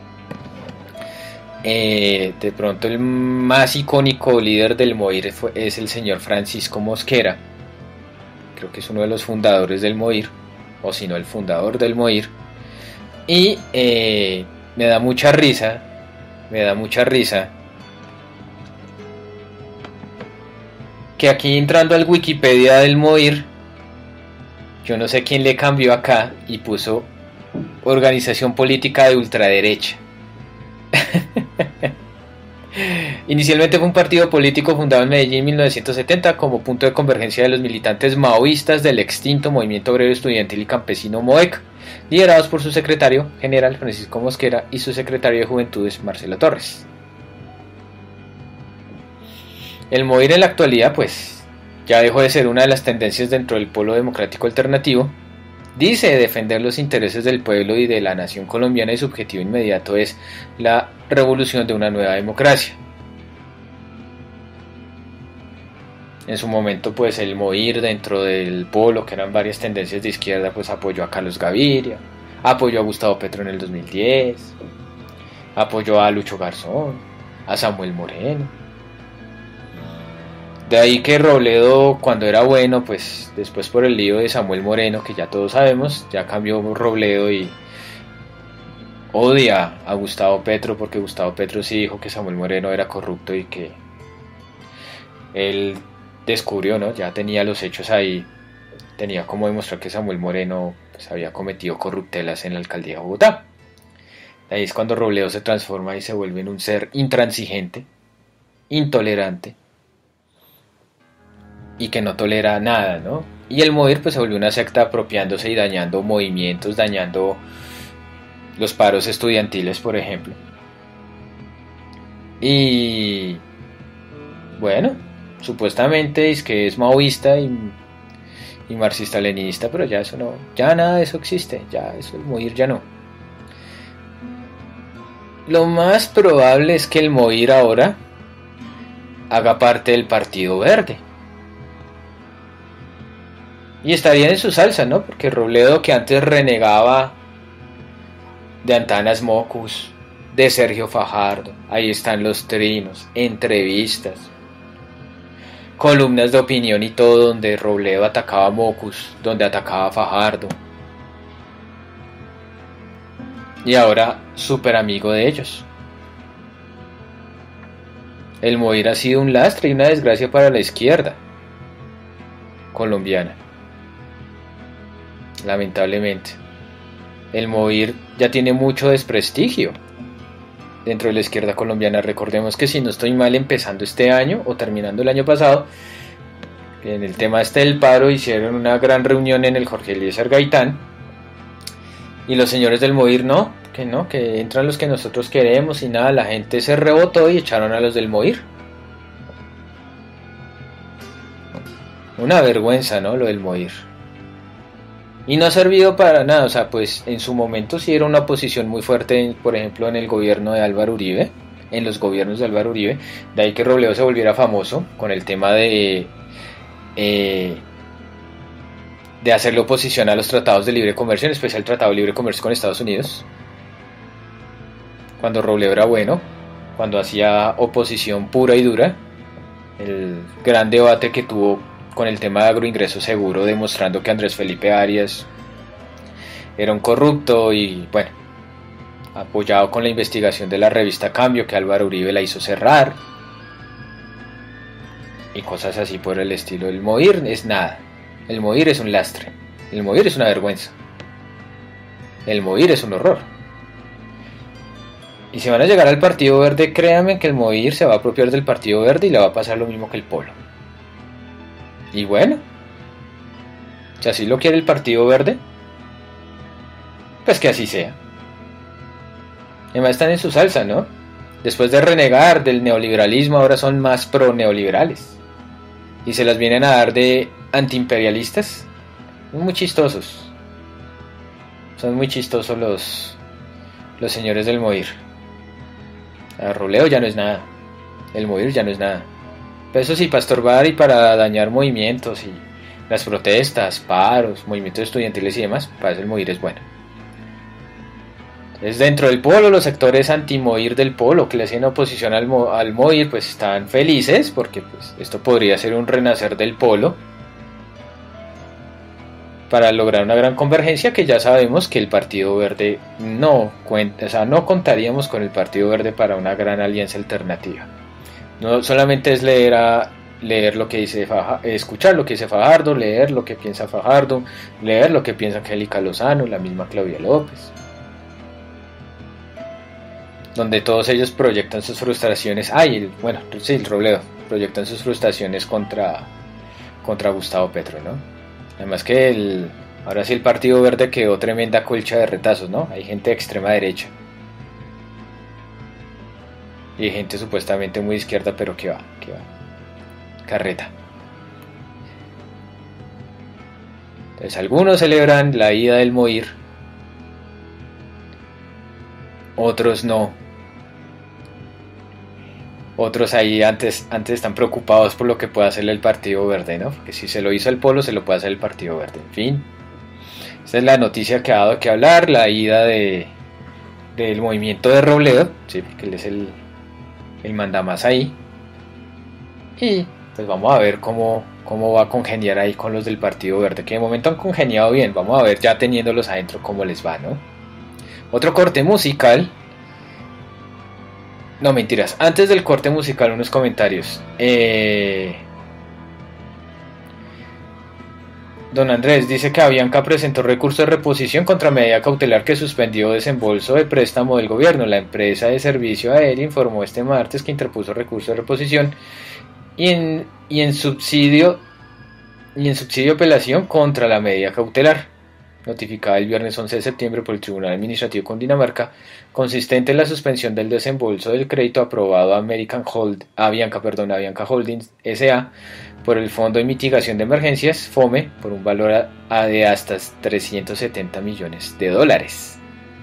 Eh, de pronto el más icónico líder del MOIR fue, es el señor Francisco Mosquera. Creo que es uno de los fundadores del MOIR, o si no el fundador del MOIR. Y eh, me da mucha risa, me da mucha risa que aquí entrando al Wikipedia del MOIR, yo no sé quién le cambió acá y puso organización política de ultraderecha. Inicialmente fue un partido político fundado en Medellín en mil novecientos setenta como punto de convergencia de los militantes maoístas del extinto Movimiento Obrero Estudiantil y Campesino MOEC, liderados por su secretario general Francisco Mosquera y su secretario de Juventudes Marcelo Torres. El MOIR en la actualidad pues ya dejó de ser una de las tendencias dentro del Polo Democrático Alternativo. Dice defender los intereses del pueblo y de la nación colombiana y su objetivo inmediato es la revolución de una nueva democracia. En su momento, pues el Moir dentro del Polo, que eran varias tendencias de izquierda, pues apoyó a Carlos Gaviria, apoyó a Gustavo Petro en el dos mil diez, apoyó a Lucho Garzón, a Samuel Moreno. De ahí que Robledo, cuando era bueno, pues después por el lío de Samuel Moreno, que ya todos sabemos, ya cambió Robledo y odia a Gustavo Petro, porque Gustavo Petro sí dijo que Samuel Moreno era corrupto y que él descubrió, ¿no? Ya tenía los hechos ahí, tenía como demostrar que Samuel Moreno pues, había cometido corruptelas en la alcaldía de Bogotá. Ahí es cuando Robledo se transforma y se vuelve en un ser intransigente, intolerante, y que no tolera nada, ¿no? Y el Moir pues se volvió una secta apropiándose y dañando movimientos, dañando los paros estudiantiles, por ejemplo. Y bueno, supuestamente es que es maoísta y, y marxista-leninista, pero ya eso no, ya nada de eso existe, ya eso el Moir ya no. Lo más probable es que el Moir ahora haga parte del Partido Verde. Y estarían en su salsa, ¿no? Porque Robledo, que antes renegaba de Antanas Mockus, de Sergio Fajardo, ahí están los trinos, entrevistas, columnas de opinión y todo, donde Robledo atacaba a Mockus, donde atacaba a Fajardo. Y ahora súper amigo de ellos. El Moir ha sido un lastre y una desgracia para la izquierda colombiana. Lamentablemente. El Moir ya tiene mucho desprestigio dentro de la izquierda colombiana. Recordemos que, si no estoy mal, empezando este año o terminando el año pasado, en el tema este del paro, hicieron una gran reunión en el Jorge Eliezer Gaitán, y los señores del Moir no, que no, que entran los que nosotros queremos y nada, la gente se rebotó y echaron a los del Moir. Una vergüenza, ¿no? Lo del Moir. Y no ha servido para nada, o sea, pues en su momento sí era una oposición muy fuerte, por ejemplo, en el gobierno de Álvaro Uribe, en los gobiernos de Álvaro Uribe, de ahí que Robledo se volviera famoso con el tema de, eh, de hacerle oposición a los tratados de libre comercio, en especial el Tratado de Libre Comercio con Estados Unidos, cuando Robledo era bueno, cuando hacía oposición pura y dura, el gran debate que tuvo con el tema de agroingreso seguro, demostrando que Andrés Felipe Arias era un corrupto, y bueno, apoyado con la investigación de la revista Cambio, que Álvaro Uribe la hizo cerrar, y cosas así por el estilo. El Moir es nada, el Moir es un lastre, el Moir es una vergüenza, el Moir es un horror. Y si van a llegar al Partido Verde, créanme que el Moir se va a apropiar del Partido Verde y le va a pasar lo mismo que el Polo. Y bueno, si así lo quiere el Partido Verde, pues que así sea. Además están en su salsa, ¿no? Después de renegar del neoliberalismo, ahora son más pro-neoliberales. Y se las vienen a dar de antiimperialistas. Son muy chistosos. Son muy chistosos los, los señores del Moir. El Robledo ya no es nada. El Moir ya no es nada. Pero eso sí, para estorbar y para dañar movimientos y las protestas, paros, movimientos estudiantiles y demás, para eso el Moir es bueno. Entonces, dentro del Polo, los sectores anti-Moir del Polo, que le hacen oposición al, Mo, al Moir, pues están felices, porque pues, esto podría ser un renacer del Polo, para lograr una gran convergencia, que ya sabemos que el Partido Verde no cuenta, o sea, no contaríamos con el Partido Verde para una gran alianza alternativa. No solamente es leer a leer lo que dice Fajardo, escuchar lo que dice Fajardo, leer lo que piensa Fajardo, leer lo que piensa Angélica Lozano, la misma Claudia López, donde todos ellos proyectan sus frustraciones. Ay, el, bueno, sí, el Robledo proyectan sus frustraciones contra contra Gustavo Petro, ¿no? Además que el ahora sí el Partido Verde quedó tremenda colcha de retazos, ¿no? Hay gente de extrema derecha y hay gente supuestamente muy izquierda, pero que va, que va, carreta. Entonces algunos celebran la ida del Moir, otros no. Otros ahí antes, antes están preocupados por lo que puede hacerle el Partido Verde, ¿no? Porque si se lo hizo el Polo, se lo puede hacer el Partido Verde. En fin, esta es la noticia que ha dado que hablar, la ida de del movimiento de Robledo, sí, porque él es el, el mandamás ahí. Y pues vamos a ver cómo, cómo va a congeniar ahí con los del Partido Verde, que de momento han congeniado bien. Vamos a ver ya teniéndolos adentro cómo les va, ¿no? Otro corte musical. No, mentiras. Antes del corte musical, unos comentarios. Eh... Don Andrés dice que Avianca presentó recurso de reposición contra medida cautelar que suspendió desembolso de préstamo del gobierno. La empresa de servicio aéreo informó este martes que interpuso recurso de reposición y en, y en subsidio y en subsidio de apelación contra la medida cautelar, notificada el viernes once de septiembre por el Tribunal Administrativo de Cundinamarca, consistente en la suspensión del desembolso del crédito aprobado a American Hold, Avianca, perdón, Avianca Holdings S A por el Fondo de Mitigación de Emergencias, FOME, por un valor a, a de hasta trescientos setenta millones de dólares.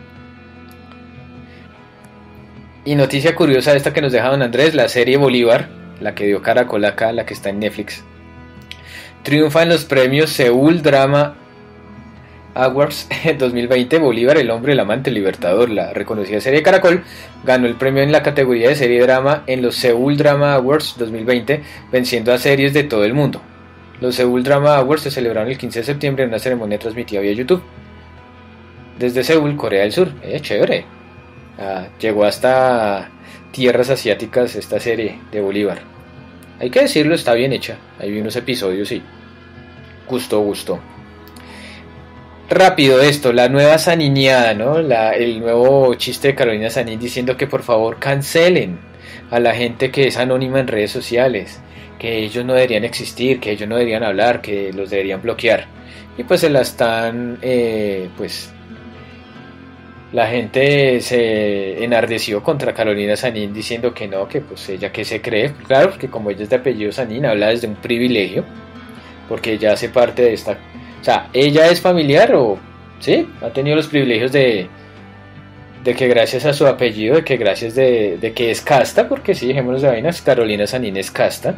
Y noticia curiosa esta que nos deja don Andrés, la serie Bolívar, la que dio Caracol acá, la que está en Netflix, triunfa en los premios Seúl Drama Awards dos mil veinte. Bolívar, el hombre, el amante, el libertador, la reconocida serie de Caracol, ganó el premio en la categoría de serie drama en los Seúl Drama Awards dos mil veinte, venciendo a series de todo el mundo. Los Seúl Drama Awards se celebraron el quince de septiembre en una ceremonia transmitida vía YouTube desde Seúl, Corea del Sur. Eh, chévere. Ah, llegó hasta tierras asiáticas esta serie de Bolívar. Hay que decirlo, está bien hecha. Ahí vi unos episodios y gustó, gustó. Rápido esto, la nueva Saniñada, ¿no? La, el nuevo chiste de Carolina Sanín diciendo que por favor cancelen a la gente que es anónima en redes sociales, que ellos no deberían existir, que ellos no deberían hablar, que los deberían bloquear. Y pues se la están, eh, pues, la gente se enardeció contra Carolina Sanín diciendo que no, que pues ella que se cree, claro, porque como ella es de apellido Sanín, habla desde un privilegio, porque ella hace parte de esta... O sea, ella es familiar o, sí, ha tenido los privilegios de, de que gracias a su apellido, de que gracias de, de que es casta, porque sí, dejémonos de vainas, Carolina Sanín es casta,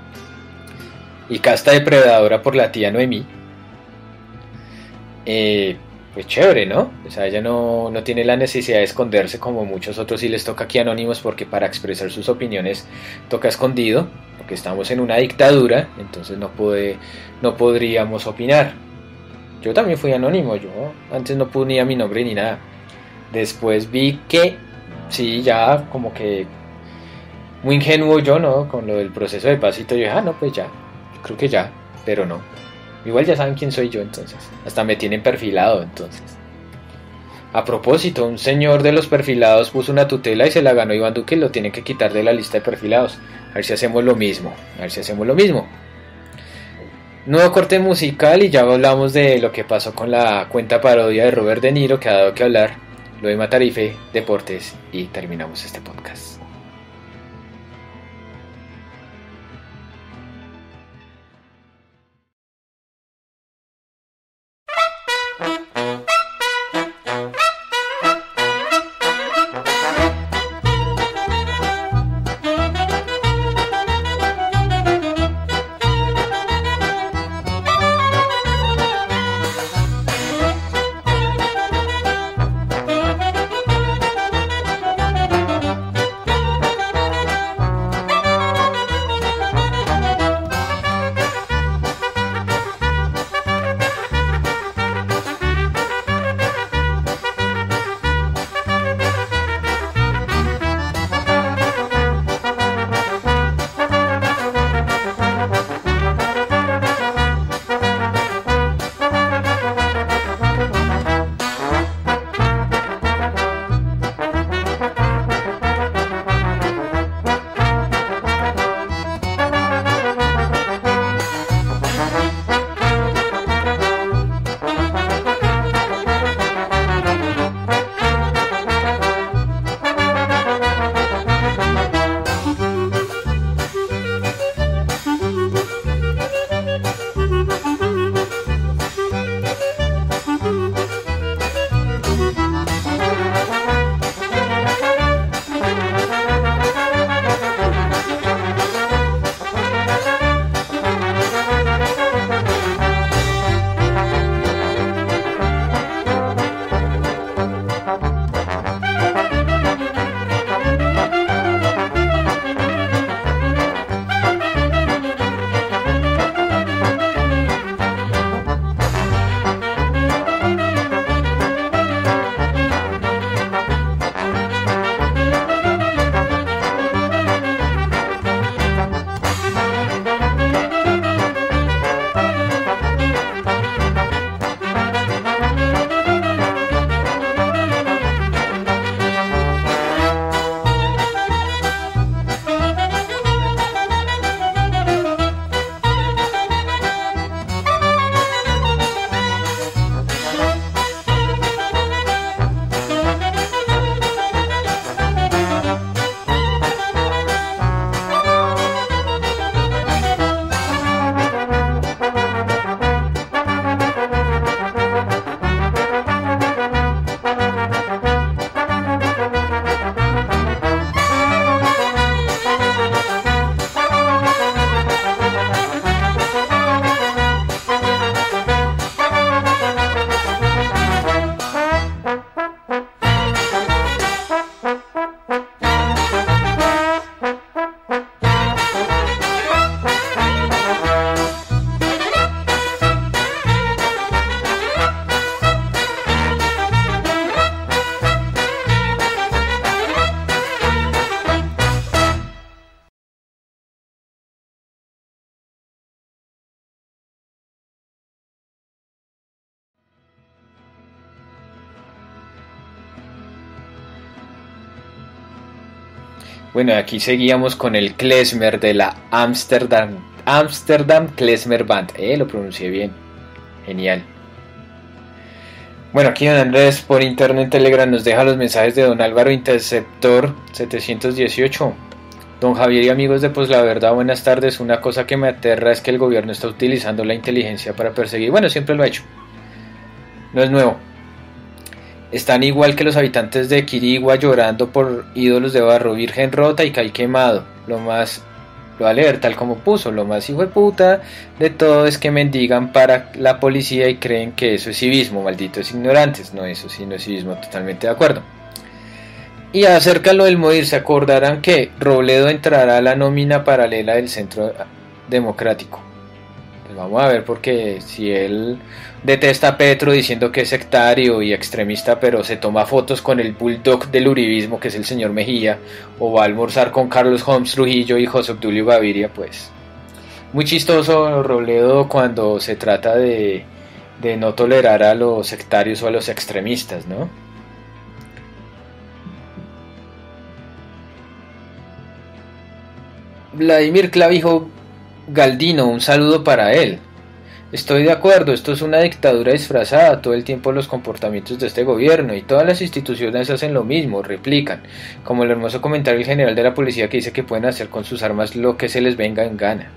y casta depredadora por la tía Noemí. Eh, pues chévere, ¿no? O sea, ella no, no tiene la necesidad de esconderse como muchos otros, y les toca aquí anónimos, porque para expresar sus opiniones toca escondido, porque estamos en una dictadura, entonces no, puede, no podríamos opinar. Yo también fui anónimo, yo antes no ponía mi nombre ni nada. Después vi que, sí, ya como que muy ingenuo yo, ¿no? Con lo del proceso de paz y todo, yo dije, ah, no, pues ya, creo que ya, pero no. Igual ya saben quién soy yo, entonces. Hasta me tienen perfilado, entonces. A propósito, un señor de los perfilados puso una tutela y se la ganó Iván Duque y lo tienen que quitar de la lista de perfilados. A ver si hacemos lo mismo, a ver si hacemos lo mismo. Nuevo corte musical y ya hablamos de lo que pasó con la cuenta parodia de Robert De Niro, que ha dado que hablar, lo de Matarife, deportes, y terminamos este podcast. Bueno, aquí seguíamos con el klezmer de la Amsterdam, Amsterdam Klezmer Band. Eh, lo pronuncié bien. Genial. Bueno, aquí don Andrés por interno en Telegram nos deja los mensajes de don Álvaro Interceptor setecientos dieciocho. Don Javier y amigos de Pues la Verdad, buenas tardes. Una cosa que me aterra es que el gobierno está utilizando la inteligencia para perseguir. Bueno, siempre lo ha hecho. No es nuevo. Están igual que los habitantes de Quirigua llorando por ídolos de barro, virgen rota y cal quemado. Lo más, lo va a leer tal como puso, lo más hijo de puta de todo es que mendigan para la policía y creen que eso es civismo, malditos ignorantes. No, eso sí no es civismo, totalmente de acuerdo. Y acerca lo del Modir, se acordarán que Robledo entrará a la nómina paralela del Centro Democrático. Pues vamos a ver, porque si él detesta a Petro diciendo que es sectario y extremista, pero se toma fotos con el bulldog del uribismo, que es el señor Mejía, o va a almorzar con Carlos Holmes Trujillo y José Obdulio Gaviria, pues muy chistoso Robledo cuando se trata de, de no tolerar a los sectarios o a los extremistas, ¿no? Vladimir Clavijo Galdino, un saludo para él. Estoy de acuerdo, esto es una dictadura disfrazada, todo el tiempo los comportamientos de este gobierno y todas las instituciones hacen lo mismo, replican, como el hermoso comentario del general de la policía que dice que pueden hacer con sus armas lo que se les venga en gana.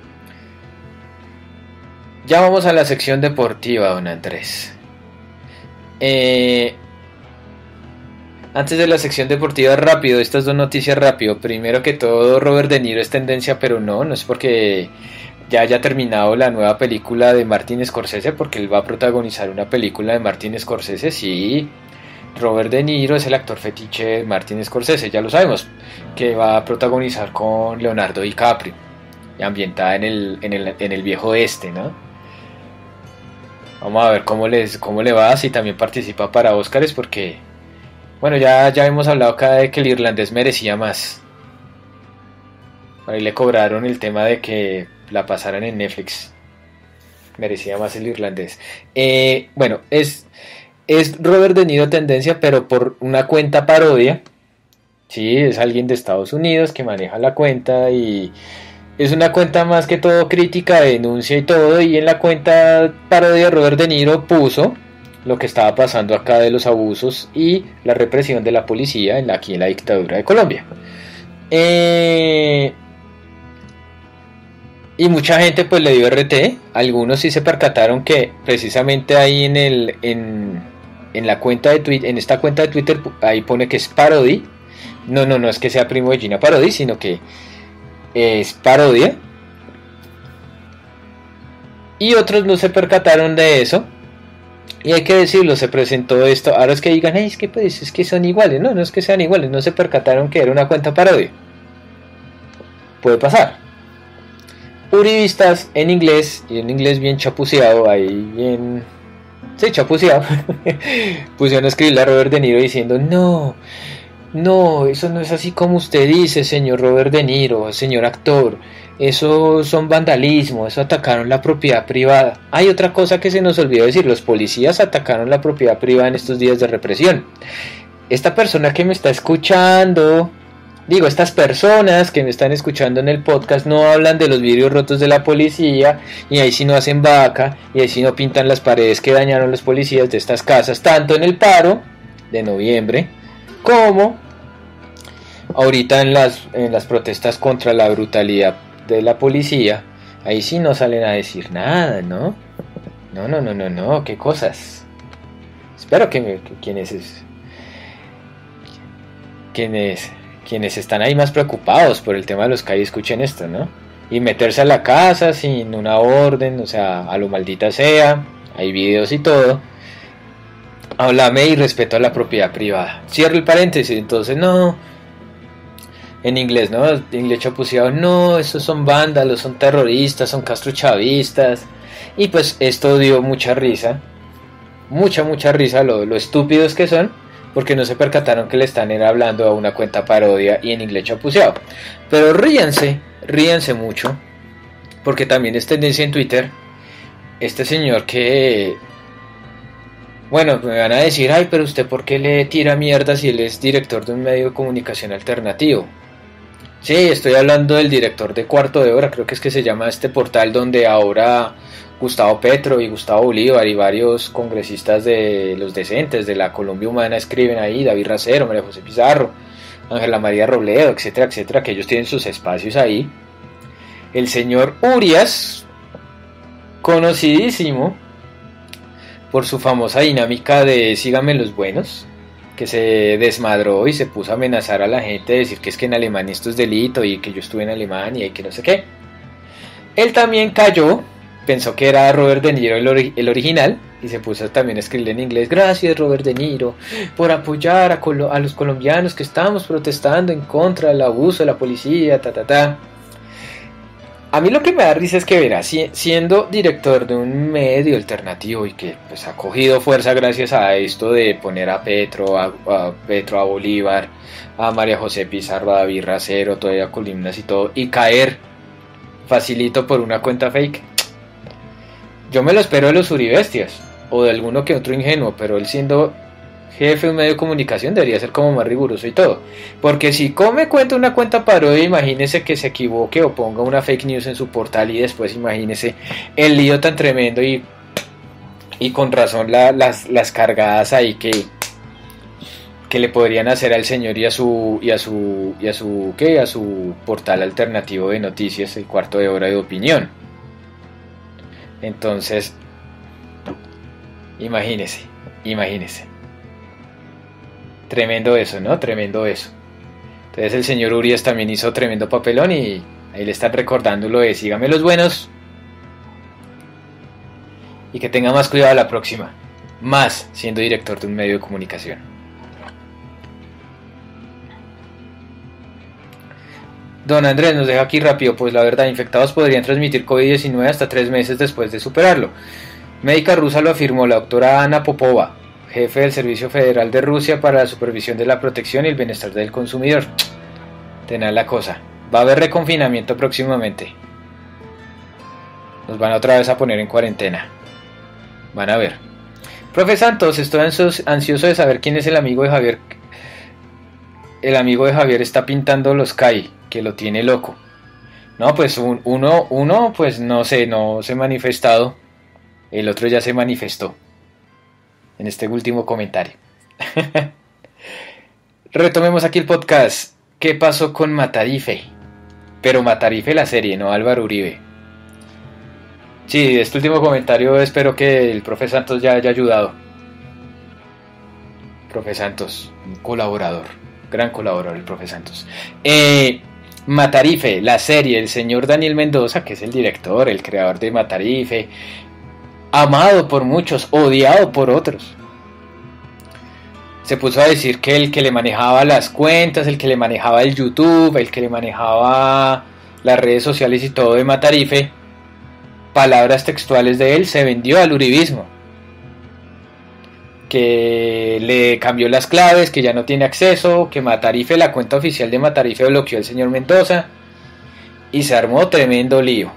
Ya vamos a la sección deportiva, don Andrés. Eh... Antes de la sección deportiva, rápido, estas dos noticias rápido. Primero que todo, Robert De Niro es tendencia, pero no, no es porque ya haya terminado la nueva película de Martin Scorsese, porque él va a protagonizar una película de Martin Scorsese, sí. Robert De Niro es el actor fetiche de Martin Scorsese, ya lo sabemos, que va a protagonizar con Leonardo DiCaprio, ambientada en el, en el, en el viejo oeste, ¿no? Vamos a ver cómo, les, cómo le va, si también participa para Óscares, porque... Bueno, ya, ya hemos hablado acá de que el irlandés merecía más. Ahí le cobraron el tema de que la pasaran en Netflix. Merecía más el irlandés. Eh, bueno, es, es Robert De Niro tendencia, pero por una cuenta parodia. Sí, es alguien de Estados Unidos que maneja la cuenta y es una cuenta más que todo crítica, denuncia y todo. Y en la cuenta parodia Robert De Niro puso lo que estaba pasando acá de los abusos y la represión de la policía en la, aquí en la dictadura de Colombia. Eh, y mucha gente pues le dio R T. Algunos sí se percataron que precisamente ahí en el en, en la cuenta de Twitter, en esta cuenta de Twitter, ahí pone que es parody. No, no, no es que sea primo de Gina Parodi, sino que es parodia. Y otros no se percataron de eso. Y hay que decirlo, se presentó esto. Ahora es que digan, hey, es que pues es que son iguales. No, no es que sean iguales, no se percataron que era una cuenta parodia. Puede pasar. Uribistas en inglés, y en inglés bien chapuceado, ahí bien... Sí, chapuceado. Pusieron a escribirle a Robert De Niro diciendo, no, no, eso no es así como usted dice, señor Robert De Niro, señor actor. Eso son vandalismo, eso atacaron la propiedad privada. Hay otra cosa que se nos olvidó decir, los policías atacaron la propiedad privada en estos días de represión. Esta persona que me está escuchando, digo, estas personas que me están escuchando en el podcast no hablan de los vidrios rotos de la policía, y ahí sí no hacen vaca, y ahí sí no pintan las paredes que dañaron los policías de estas casas, tanto en el paro de noviembre, como ahorita en las, en las protestas contra la brutalidad de la policía. Ahí sí no salen a decir nada, ¿no? No, no, no, no, no, qué cosas. Espero que, me, que quienes es, quienes quienes están ahí más preocupados por el tema de los C A I escuchen esto, ¿no? Y meterse a la casa sin una orden, o sea, a lo maldita sea, hay videos y todo. Háblame y respeto a la propiedad privada. Cierro el paréntesis, entonces no... En inglés, ¿no? En inglés chapuceado, no, esos son vándalos, son terroristas, son castrochavistas. Y pues esto dio mucha risa, mucha, mucha risa, lo, lo estúpidos que son, porque no se percataron que le están hablando a una cuenta parodia y en inglés chapuceado. Pero ríanse, ríanse mucho, porque también es tendencia en Twitter, este señor que... Bueno, me van a decir, ay, pero usted ¿por qué le tira mierda si él es director de un medio de comunicación alternativo? Sí, estoy hablando del director de Cuarto de Hora, creo que es que se llama este portal donde ahora Gustavo Petro y Gustavo Bolívar y varios congresistas de los decentes de la Colombia Humana escriben ahí, David Racero, María José Pizarro, Ángela María Robledo, etcétera, etcétera, que ellos tienen sus espacios ahí. El señor Urias, conocidísimo por su famosa dinámica de síganme los buenos, que se desmadró y se puso a amenazar a la gente, decir que es que en Alemania esto es delito y que yo estuve en Alemania y que no sé qué. Él también cayó, pensó que era Robert De Niro el, ori- el original y se puso también a escribir en inglés: gracias Robert De Niro por apoyar a, colo- a los colombianos que estamos protestando en contra del abuso de la policía, ta ta ta. A mí lo que me da risa es que, verá, si, siendo director de un medio alternativo y que pues ha cogido fuerza gracias a esto de poner a Petro, a, a Petro, a Bolívar, a María José Pizarro, a David Racero, todavía columnas y todo, y caer facilito por una cuenta fake, yo me lo espero de los uribestias o de alguno que otro ingenuo, pero él siendo jefe de un medio de comunicación debería ser como más riguroso y todo, porque si come cuenta una cuenta parodia, imagínese que se equivoque o ponga una fake news en su portal y después imagínese el lío tan tremendo y, y con razón la, las, las cargadas ahí que, que le podrían hacer al señor y a su y a su y a su ¿qué? A su portal alternativo de noticias, el Cuarto de Hora de Opinión. Entonces, imagínese, imagínese. Tremendo eso, ¿no? Tremendo eso. Entonces el señor Urias también hizo tremendo papelón y ahí le están recordando lo de síganme los buenos. Y que tenga más cuidado la próxima. Más siendo director de un medio de comunicación. Don Andrés nos deja aquí rápido, pues la verdad, infectados podrían transmitir COVID diecinueve hasta tres meses después de superarlo. Médica rusa lo afirmó la doctora Ana Popova, jefe del Servicio Federal de Rusia para la Supervisión de la Protección y el Bienestar del Consumidor. Tenaz la cosa. Va a haber reconfinamiento próximamente. Nos van otra vez a poner en cuarentena. Van a ver. Profe Santos, estoy ansioso de saber quién es el amigo de Javier. El amigo de Javier está pintando los C A I, que lo tiene loco. No, pues un, uno, uno, pues no sé, no se ha manifestado. El otro ya se manifestó en este último comentario. Retomemos aquí el podcast. ¿Qué pasó con Matarife? Pero Matarife la serie, no Álvaro Uribe. Sí, este último comentario espero que el profe Santos ya haya ayudado. Profe Santos, un colaborador, gran colaborador el profe Santos. Eh, Matarife, la serie, el señor Daniel Mendoza, que es el director, el creador de Matarife, amado por muchos, odiado por otros. Se puso a decir que el que le manejaba las cuentas, el que le manejaba el YouTube, el que le manejaba las redes sociales y todo de Matarife, palabras textuales de él, se vendió al uribismo. Que le cambió las claves, que ya no tiene acceso, que Matarife, la cuenta oficial de Matarife bloqueó al señor Mendoza y se armó tremendo lío.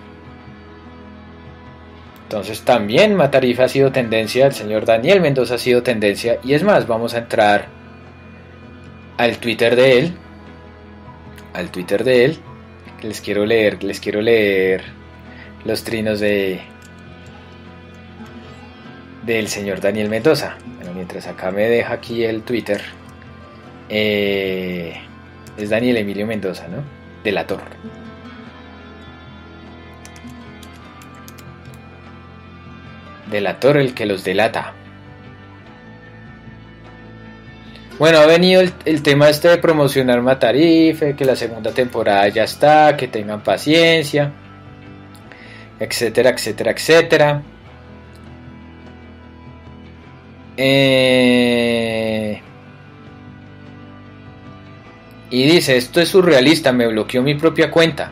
Entonces también Matarife ha sido tendencia, el señor Daniel Mendoza ha sido tendencia, y es más, vamos a entrar al Twitter de él, al Twitter de él, les quiero leer, les quiero leer los trinos de del señor Daniel Mendoza. Bueno, mientras acá me deja aquí el Twitter, eh, es Daniel Emilio Mendoza, ¿no? De la Torre. Delator, el que los delata. Bueno, ha venido el, el tema este de promocionar Matarife, que la segunda temporada ya está, que tengan paciencia, etcétera, etcétera, etcétera. Eh... Y dice, esto es surrealista, me bloqueó mi propia cuenta.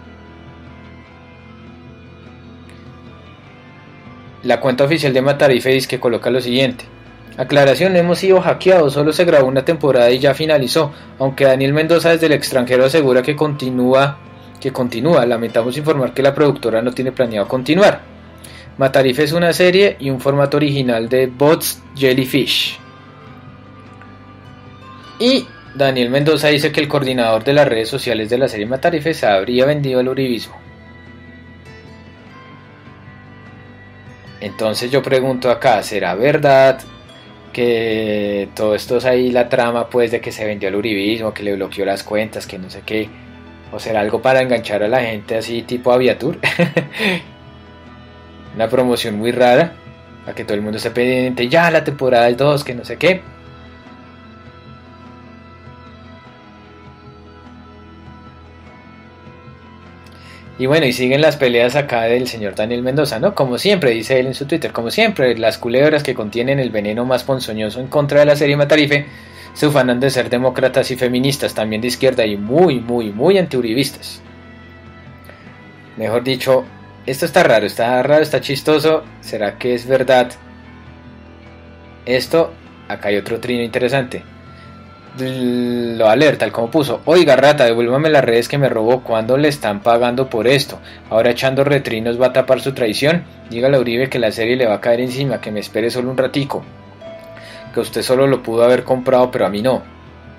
La cuenta oficial de Matarife dice que coloca lo siguiente: aclaración, hemos sido hackeados, solo se grabó una temporada y ya finalizó, aunque Daniel Mendoza desde el extranjero asegura que continúa, que continúa, lamentamos informar que la productora no tiene planeado continuar. Matarife es una serie y un formato original de Bots Jellyfish. Y Daniel Mendoza dice que el coordinador de las redes sociales de la serie Matarife se habría vendido al uribismo. Entonces yo pregunto acá, ¿será verdad que todo esto es ahí la trama pues de que se vendió al uribismo, que le bloqueó las cuentas, que no sé qué? ¿O será algo para enganchar a la gente así tipo Aviatur? Una promoción muy rara, para que todo el mundo esté pendiente, ya la temporada dos, que no sé qué. Y bueno, y siguen las peleas acá del señor Daniel Mendoza, ¿no? Como siempre, dice él en su Twitter, como siempre, las culebras que contienen el veneno más ponzoñoso en contra de la serie Matarife se ufanan de ser demócratas y feministas, también de izquierda y muy, muy, muy antiuribistas. Mejor dicho, esto está raro, está raro, está chistoso. ¿Será que es verdad? Esto, acá hay otro trino interesante. Lo alerta, tal como puso: oiga rata, devuélvame las redes que me robó, ¿cuándo le están pagando por esto? Ahora echando retrinos va a tapar su traición. Dígale a Uribe que la serie le va a caer encima, que me espere solo un ratico, que usted solo lo pudo haber comprado pero a mí no.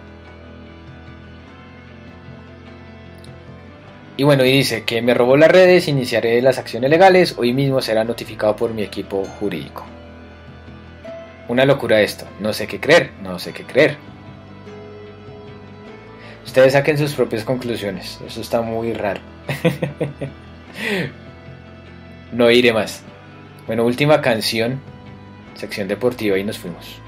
Y bueno, y dice que me robó las redes, iniciaré las acciones legales, hoy mismo será notificado por mi equipo jurídico. Una locura esto, no sé qué creer, no sé qué creer. Ustedes saquen sus propias conclusiones, eso está muy raro. No iré más. Bueno, última canción, sección deportiva y nos fuimos.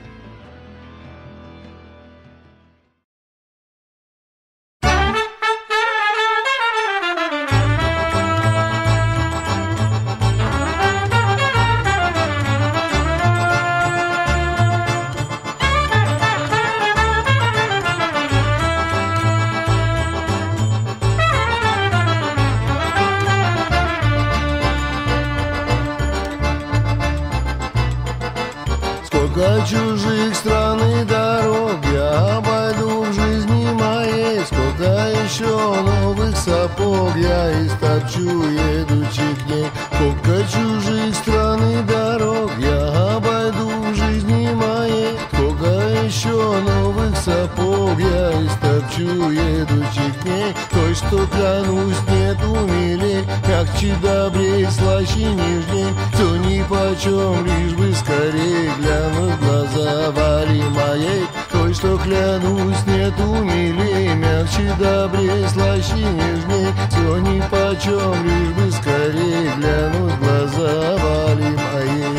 Сколько чужих стран и дорог я обойду в жизни моей, сколько еще новых сапог я истопчу, едучи к ней. Сколько чужих стран и дорог я обойду в жизни моей, сколько еще новых сапог я истопчу, едучи к ней. Той, что клянусь, нету милей, мягче, добрей, слаще, нежней. Все нипочем, лишь бы скорей глянуть в глаза Вали моей. Той, что клянусь, нету милей, мягче, добрей, слаще, нежней. Все нипочем, лишь бы скорей глянуть в глаза Вали моей.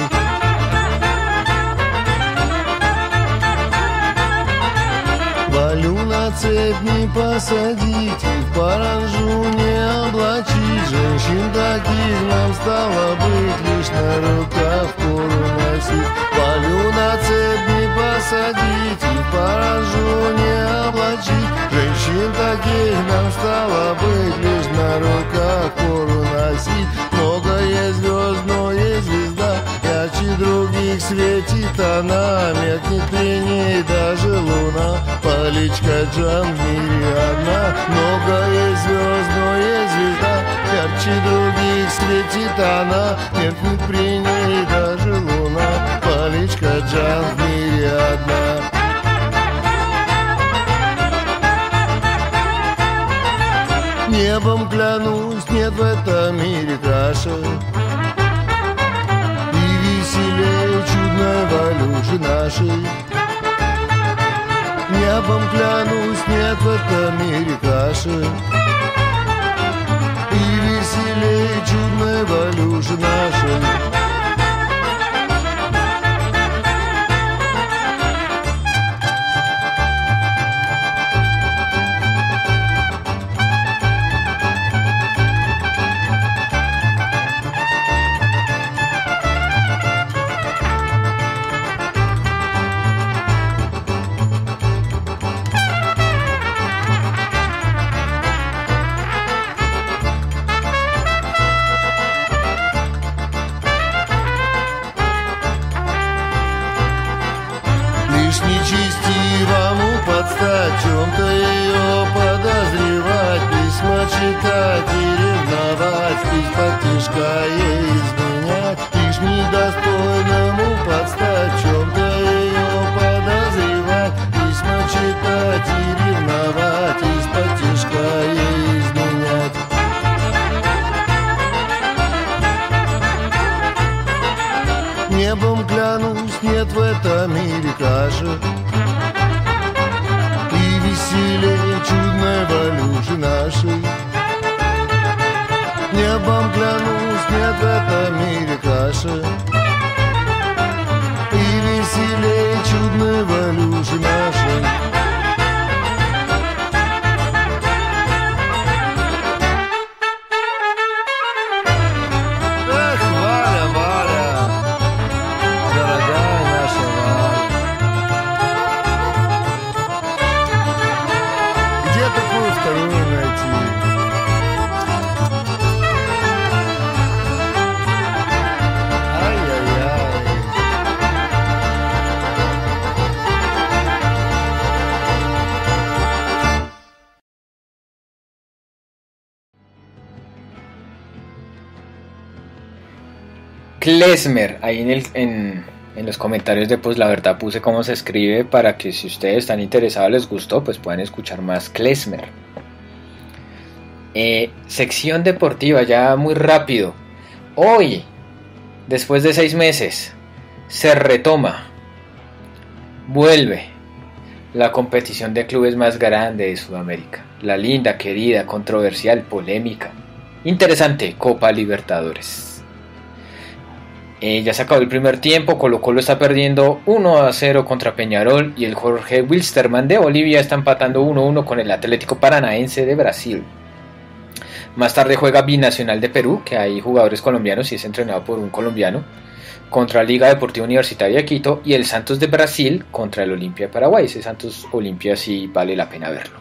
Валю на цепь не посадить, в паранжу не облачить. Женщин таких нам стало быть, лишь на руках пору носить. Валю на цепь не посадить, в паранжу не облачить. Женщин таких нам стало быть, лишь на руках пору носить. Много есть звезд, но есть звезда, ярче других светит она. Меркнет при ней даже луна, Поличка Джан в мире одна. Много есть звезд, но есть звезда, ярче других светит она. Меркнет при ней даже луна, Поличка Джан в мире одна. Небом клянусь, нет в этом мире краше и веселее чудной Валюши нашей. Небом клянусь, нет в этом мире краше и веселее чудной Валюши нашей. Нечестивому подстать, в чем-то ее подозревать, письма читать и ревновать, из-под тишка ей изменять. Лишь недостойному подстать, в чем-то ее подозревать, письма читать клянусь, нет в этом мире каши. И веселье чудной валюши нашей. Небом клянусь, нет в этом мире каши. И веселье чудной валюши нашей. Klezmer, ahí en, el, en, en los comentarios de Pues la Verdad puse cómo se escribe para que si ustedes están interesados, les gustó, pues puedan escuchar más Klezmer. Eh, sección deportiva, ya muy rápido. Hoy, después de seis meses, se retoma, vuelve la competición de clubes más grande de Sudamérica. La linda, querida, controversial, polémica, interesante Copa Libertadores. Eh, ya se acabó el primer tiempo, Colo Colo está perdiendo uno a cero contra Peñarol y el Jorge Wilstermann de Bolivia está empatando uno a uno con el Atlético Paranaense de Brasil. Más tarde juega Binacional de Perú, que hay jugadores colombianos y es entrenado por un colombiano, contra Liga Deportiva Universitaria de Quito, y el Santos de Brasil contra el Olimpia de Paraguay. Ese Santos Olimpia sí vale la pena verlo.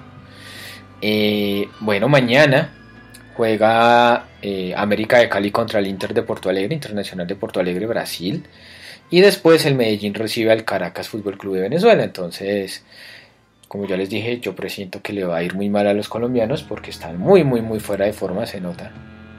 Eh, bueno, mañana juega eh, América de Cali contra el Inter de Porto Alegre, Internacional de Porto Alegre, Brasil. Y después el Medellín recibe al Caracas Fútbol Club de Venezuela. Entonces, como ya les dije, yo presiento que le va a ir muy mal a los colombianos porque están muy, muy, muy fuera de forma, se nota.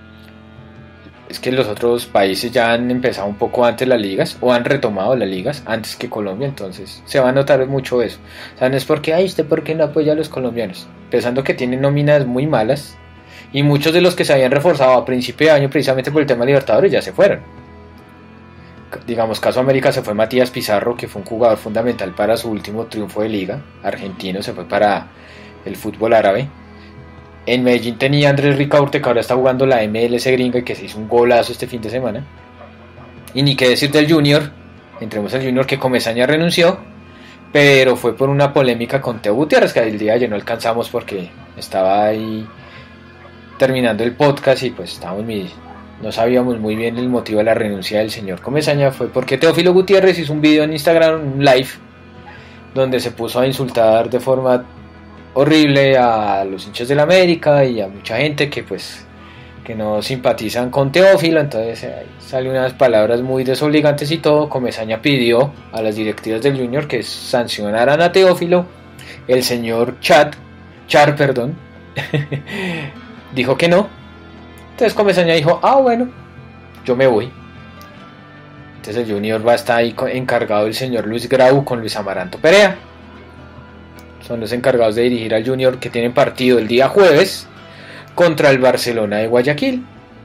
Es que los otros países ya han empezado un poco antes las ligas, o han retomado las ligas antes que Colombia, entonces se va a notar mucho eso. O sea, no es porque, ay, ¿usted por qué no apoya a los colombianos? Pensando que tienen nóminas muy malas, y muchos de los que se habían reforzado a principio de año precisamente por el tema de Libertadores ya se fueron. Digamos, caso América se fue Matías Pizarro, que fue un jugador fundamental para su último triunfo de liga. Argentino, se fue para el fútbol árabe. En Medellín tenía Andrés Ricaurte, que ahora está jugando la M L S gringa y que se hizo un golazo este fin de semana. Y ni qué decir del Junior. Entremos al Junior, que Comesaña renunció, pero fue por una polémica con Teo Gutiérrez, que el día de ayer no alcanzamos porque estaba ahí terminando el podcast y pues estábamos muy, no sabíamos muy bien el motivo de la renuncia del señor Comesaña. Fue porque Teófilo Gutiérrez hizo un video en Instagram, un live, donde se puso a insultar de forma horrible a los hinchas del América y a mucha gente que pues que no simpatizan con Teófilo. Entonces ahí salen unas palabras muy desobligantes y todo. Comesaña pidió a las directivas del Junior que sancionaran a Teófilo. El señor Chat, Char, perdón, dijo que no. Entonces Comesaña dijo, ah bueno, yo me voy. Entonces el Junior va a estar ahí encargado el señor Luis Grau con Luis Amaranto Perea. Son los encargados de dirigir al Junior, que tienen partido el día jueves contra el Barcelona de Guayaquil,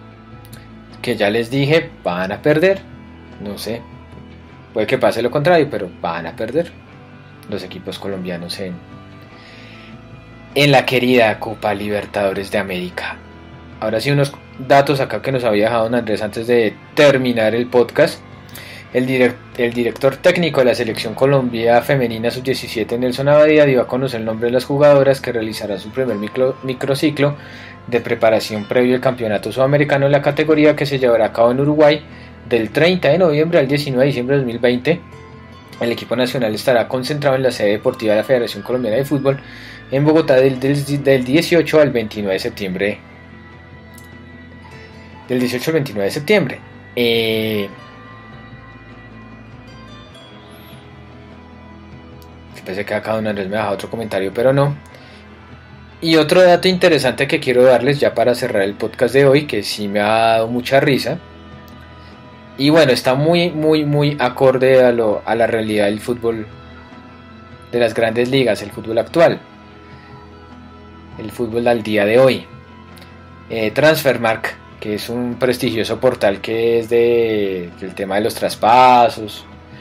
que ya les dije, van a perder. No sé, puede que pase lo contrario, pero van a perder los equipos colombianos en, en la querida Copa Libertadores de América. Ahora sí, unos datos acá que nos había dejado don Andrés antes de terminar el podcast. El, direct, el director técnico de la Selección Colombia Femenina sub diecisiete, Nelson Abadía, dio a conocer el nombre de las jugadoras que realizarán su primer micro, microciclo de preparación previo al Campeonato Sudamericano en la categoría, que se llevará a cabo en Uruguay del treinta de noviembre al diecinueve de diciembre de dos mil veinte. El equipo nacional estará concentrado en la sede deportiva de la Federación Colombiana de Fútbol en Bogotá del, del, del dieciocho al veintinueve de septiembre. Del dieciocho al veintinueve de septiembre. Eh... Pensé que acá don Andrés me dejaba otro comentario, pero no. Y otro dato interesante que quiero darles ya para cerrar el podcast de hoy, que sí me ha dado mucha risa. Y bueno, está muy, muy, muy acorde a, lo, a la realidad del fútbol de las grandes ligas, el fútbol actual. El fútbol al día de hoy. Eh, Transfermarkt, que es un prestigioso portal que es de, del tema de los traspasos,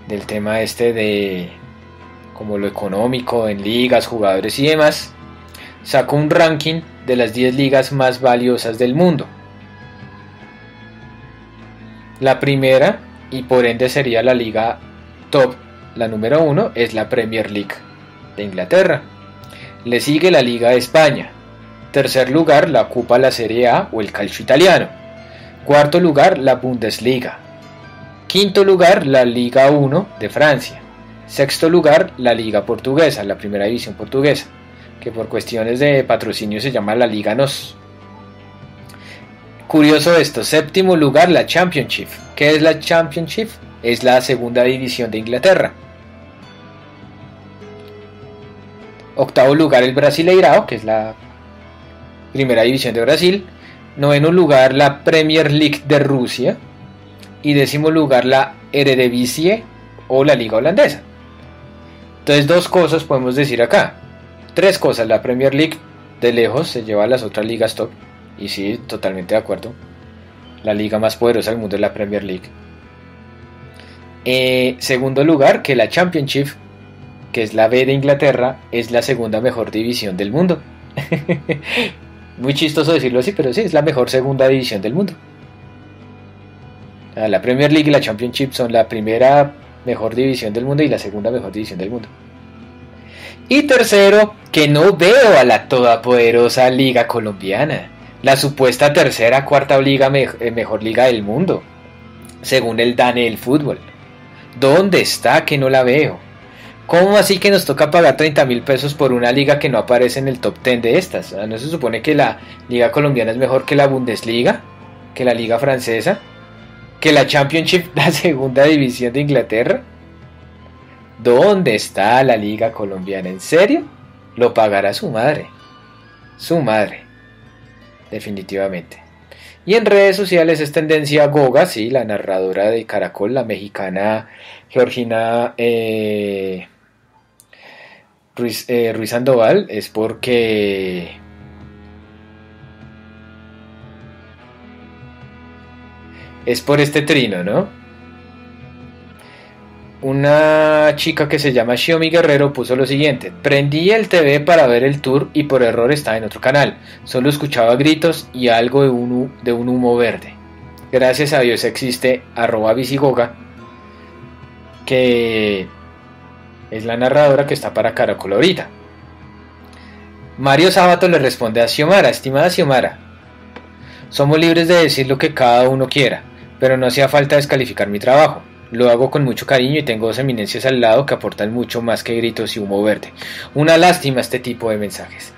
del tema este de como lo económico en ligas, jugadores y demás, sacó un ranking de las diez ligas más valiosas del mundo. La primera, y por ende sería la liga top, la número uno, es la Premier League de Inglaterra. Le sigue la Liga de España. Tercer lugar, la ocupa la Serie A o el calcio italiano. Cuarto lugar, la Bundesliga. Quinto lugar, la Liga uno de Francia. Sexto lugar, la Liga Portuguesa, la primera división portuguesa, que por cuestiones de patrocinio se llama la Liga N O S. Curioso esto, séptimo lugar, la Championship. ¿Qué es la Championship? Es la segunda división de Inglaterra. Octavo lugar, el Brasileirao, que es la primera división de Brasil. Noveno lugar, la Premier League de Rusia. Y décimo lugar, la Eredivisie o la Liga Holandesa. Entonces, dos cosas podemos decir acá. Tres cosas, la Premier League de lejos se lleva a las otras ligas top. Y sí, totalmente de acuerdo. La liga más poderosa del mundo es la Premier League. Eh, segundo lugar, que la Championship, que es la B de Inglaterra, es la segunda mejor división del mundo. Muy chistoso decirlo así, pero sí, es la mejor segunda división del mundo. La Premier League y la Championship son la primera mejor división del mundo y la segunda mejor división del mundo. Y tercero, que no veo a la todopoderosa Liga Colombiana, la supuesta tercera, cuarta liga me- mejor liga del mundo, según el DANE del fútbol. ¿Dónde está que no la veo? ¿Cómo así que nos toca pagar treinta mil pesos por una liga que no aparece en el top diez de estas? ¿No se supone que la liga colombiana es mejor que la Bundesliga? ¿Que la liga francesa? ¿Que la Championship, la segunda división de Inglaterra? ¿Dónde está la liga colombiana? ¿En serio? Lo pagará su madre. Su madre. Definitivamente. Y en redes sociales es tendencia Goga, sí, la narradora de Caracol, la mexicana Georgina eh, Ruiz, eh, Ruiz Sandoval, es porque es por este trino, ¿no? Una chica que se llama Xiomi Guerrero puso lo siguiente: prendí el T V para ver el tour y por error estaba en otro canal, solo escuchaba gritos y algo de un, de un humo verde. Gracias a Dios existe arroba visigoga, que es la narradora que está para Caracol ahorita. Mario Sábato le responde a Xiomara: estimada Xiomara, somos libres de decir lo que cada uno quiera, pero no hacía falta descalificar mi trabajo. Lo hago con mucho cariño y tengo dos eminencias al lado que aportan mucho más que gritos y humo verde. Una lástima este tipo de mensajes.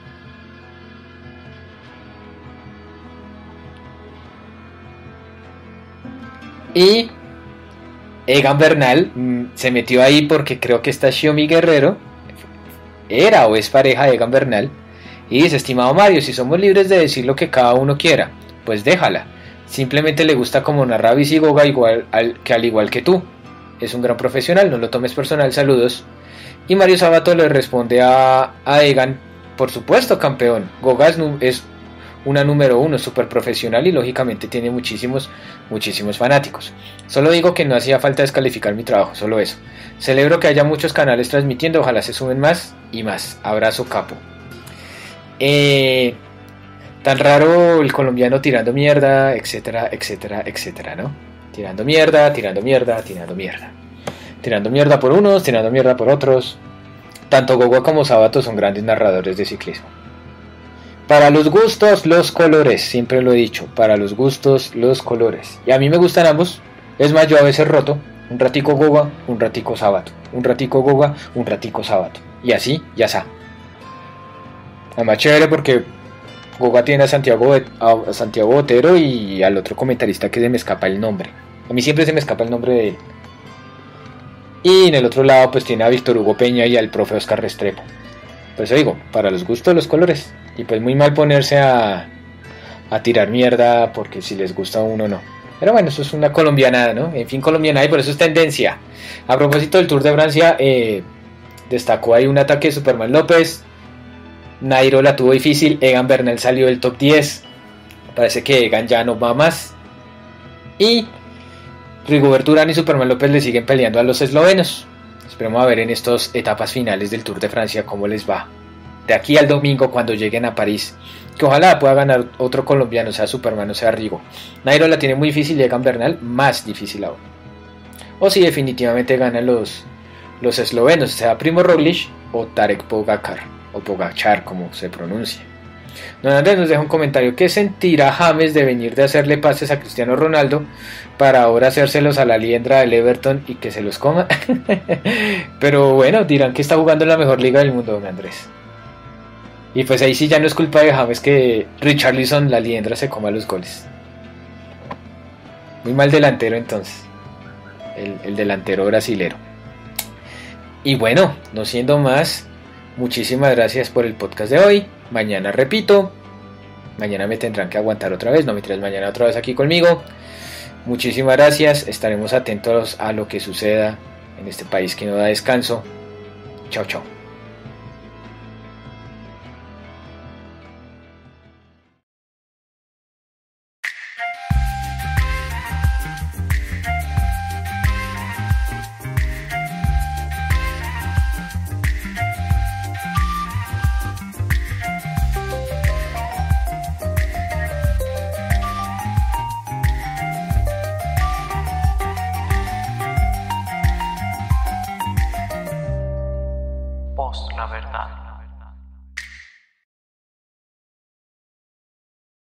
Y Egan Bernal mmm, se metió ahí porque creo que esta Xiomi Guerrero era o es pareja de Egan Bernal. Y dice: estimado Mario, si somos libres de decir lo que cada uno quiera, pues déjala. Simplemente le gusta como narra Visigoga, igual al, que al igual que tú. Es un gran profesional, no lo tomes personal, saludos. Y Mario Sabato le responde a, a Egan: por supuesto, campeón, Goga es, es una número uno, súper profesional y lógicamente tiene muchísimos, muchísimos fanáticos. Solo digo que no hacía falta descalificar mi trabajo, solo eso. Celebro que haya muchos canales transmitiendo, ojalá se sumen más y más. Abrazo, capo. Eh... Tan raro el colombiano tirando mierda, etcétera, etcétera, etcétera, ¿no? Tirando mierda, tirando mierda, tirando mierda. Tirando mierda por unos, tirando mierda por otros. Tanto Goga como Sabato son grandes narradores de ciclismo. Para los gustos, los colores, siempre lo he dicho. Para los gustos, los colores. Y a mí me gustan ambos. Es más, yo a veces roto. Un ratico Goga, un ratico Sabato. Un ratico Goga, un ratico Sabato. Y así, ya está. Además chévere porque Goga tiene a Santiago, a Santiago Botero y al otro comentarista que se me escapa el nombre. A mí siempre se me escapa el nombre de él. Y en el otro lado pues tiene a Víctor Hugo Peña y al profe Oscar Restrepo. Por eso digo, para los gustos los colores. Y pues muy mal ponerse a, a tirar mierda porque si les gusta a uno no. Pero bueno, eso es una colombianada, ¿no? En fin, colombianada, y por eso es tendencia. A propósito del Tour de Francia, eh, destacó ahí un ataque de Superman López. Nairo la tuvo difícil, Egan Bernal salió del top diez, parece que Egan ya no va más. Y Rigoberto Urán y Superman López le siguen peleando a los eslovenos. Esperemos a ver en estas etapas finales del Tour de Francia cómo les va. De aquí al domingo cuando lleguen a París, que ojalá pueda ganar otro colombiano, sea Superman o sea Rigo. Nairo la tiene muy difícil, llega en Bernal, más difícil aún. O si definitivamente ganan los, los eslovenos, sea Primo Roglic o Tarek Pogacar, o Pogacar como se pronuncia. Don Andrés nos deja un comentario: ¿qué sentirá James de venir de hacerle pases a Cristiano Ronaldo para ahora hacérselos a la liendra del Everton y que se los coma? Pero bueno, dirán que está jugando en la mejor liga del mundo, don Andrés. Y pues ahí sí ya no es culpa de James que Richarlison, la liendra, se coma los goles. Muy mal delantero entonces, el, el delantero brasilero. Y bueno, no siendo más, muchísimas gracias por el podcast de hoy. Mañana repito, mañana me tendrán que aguantar otra vez, no me tiras mañana otra vez aquí conmigo. Muchísimas gracias, estaremos atentos a lo que suceda en este país que no da descanso. Chao, chao. Post la verdad.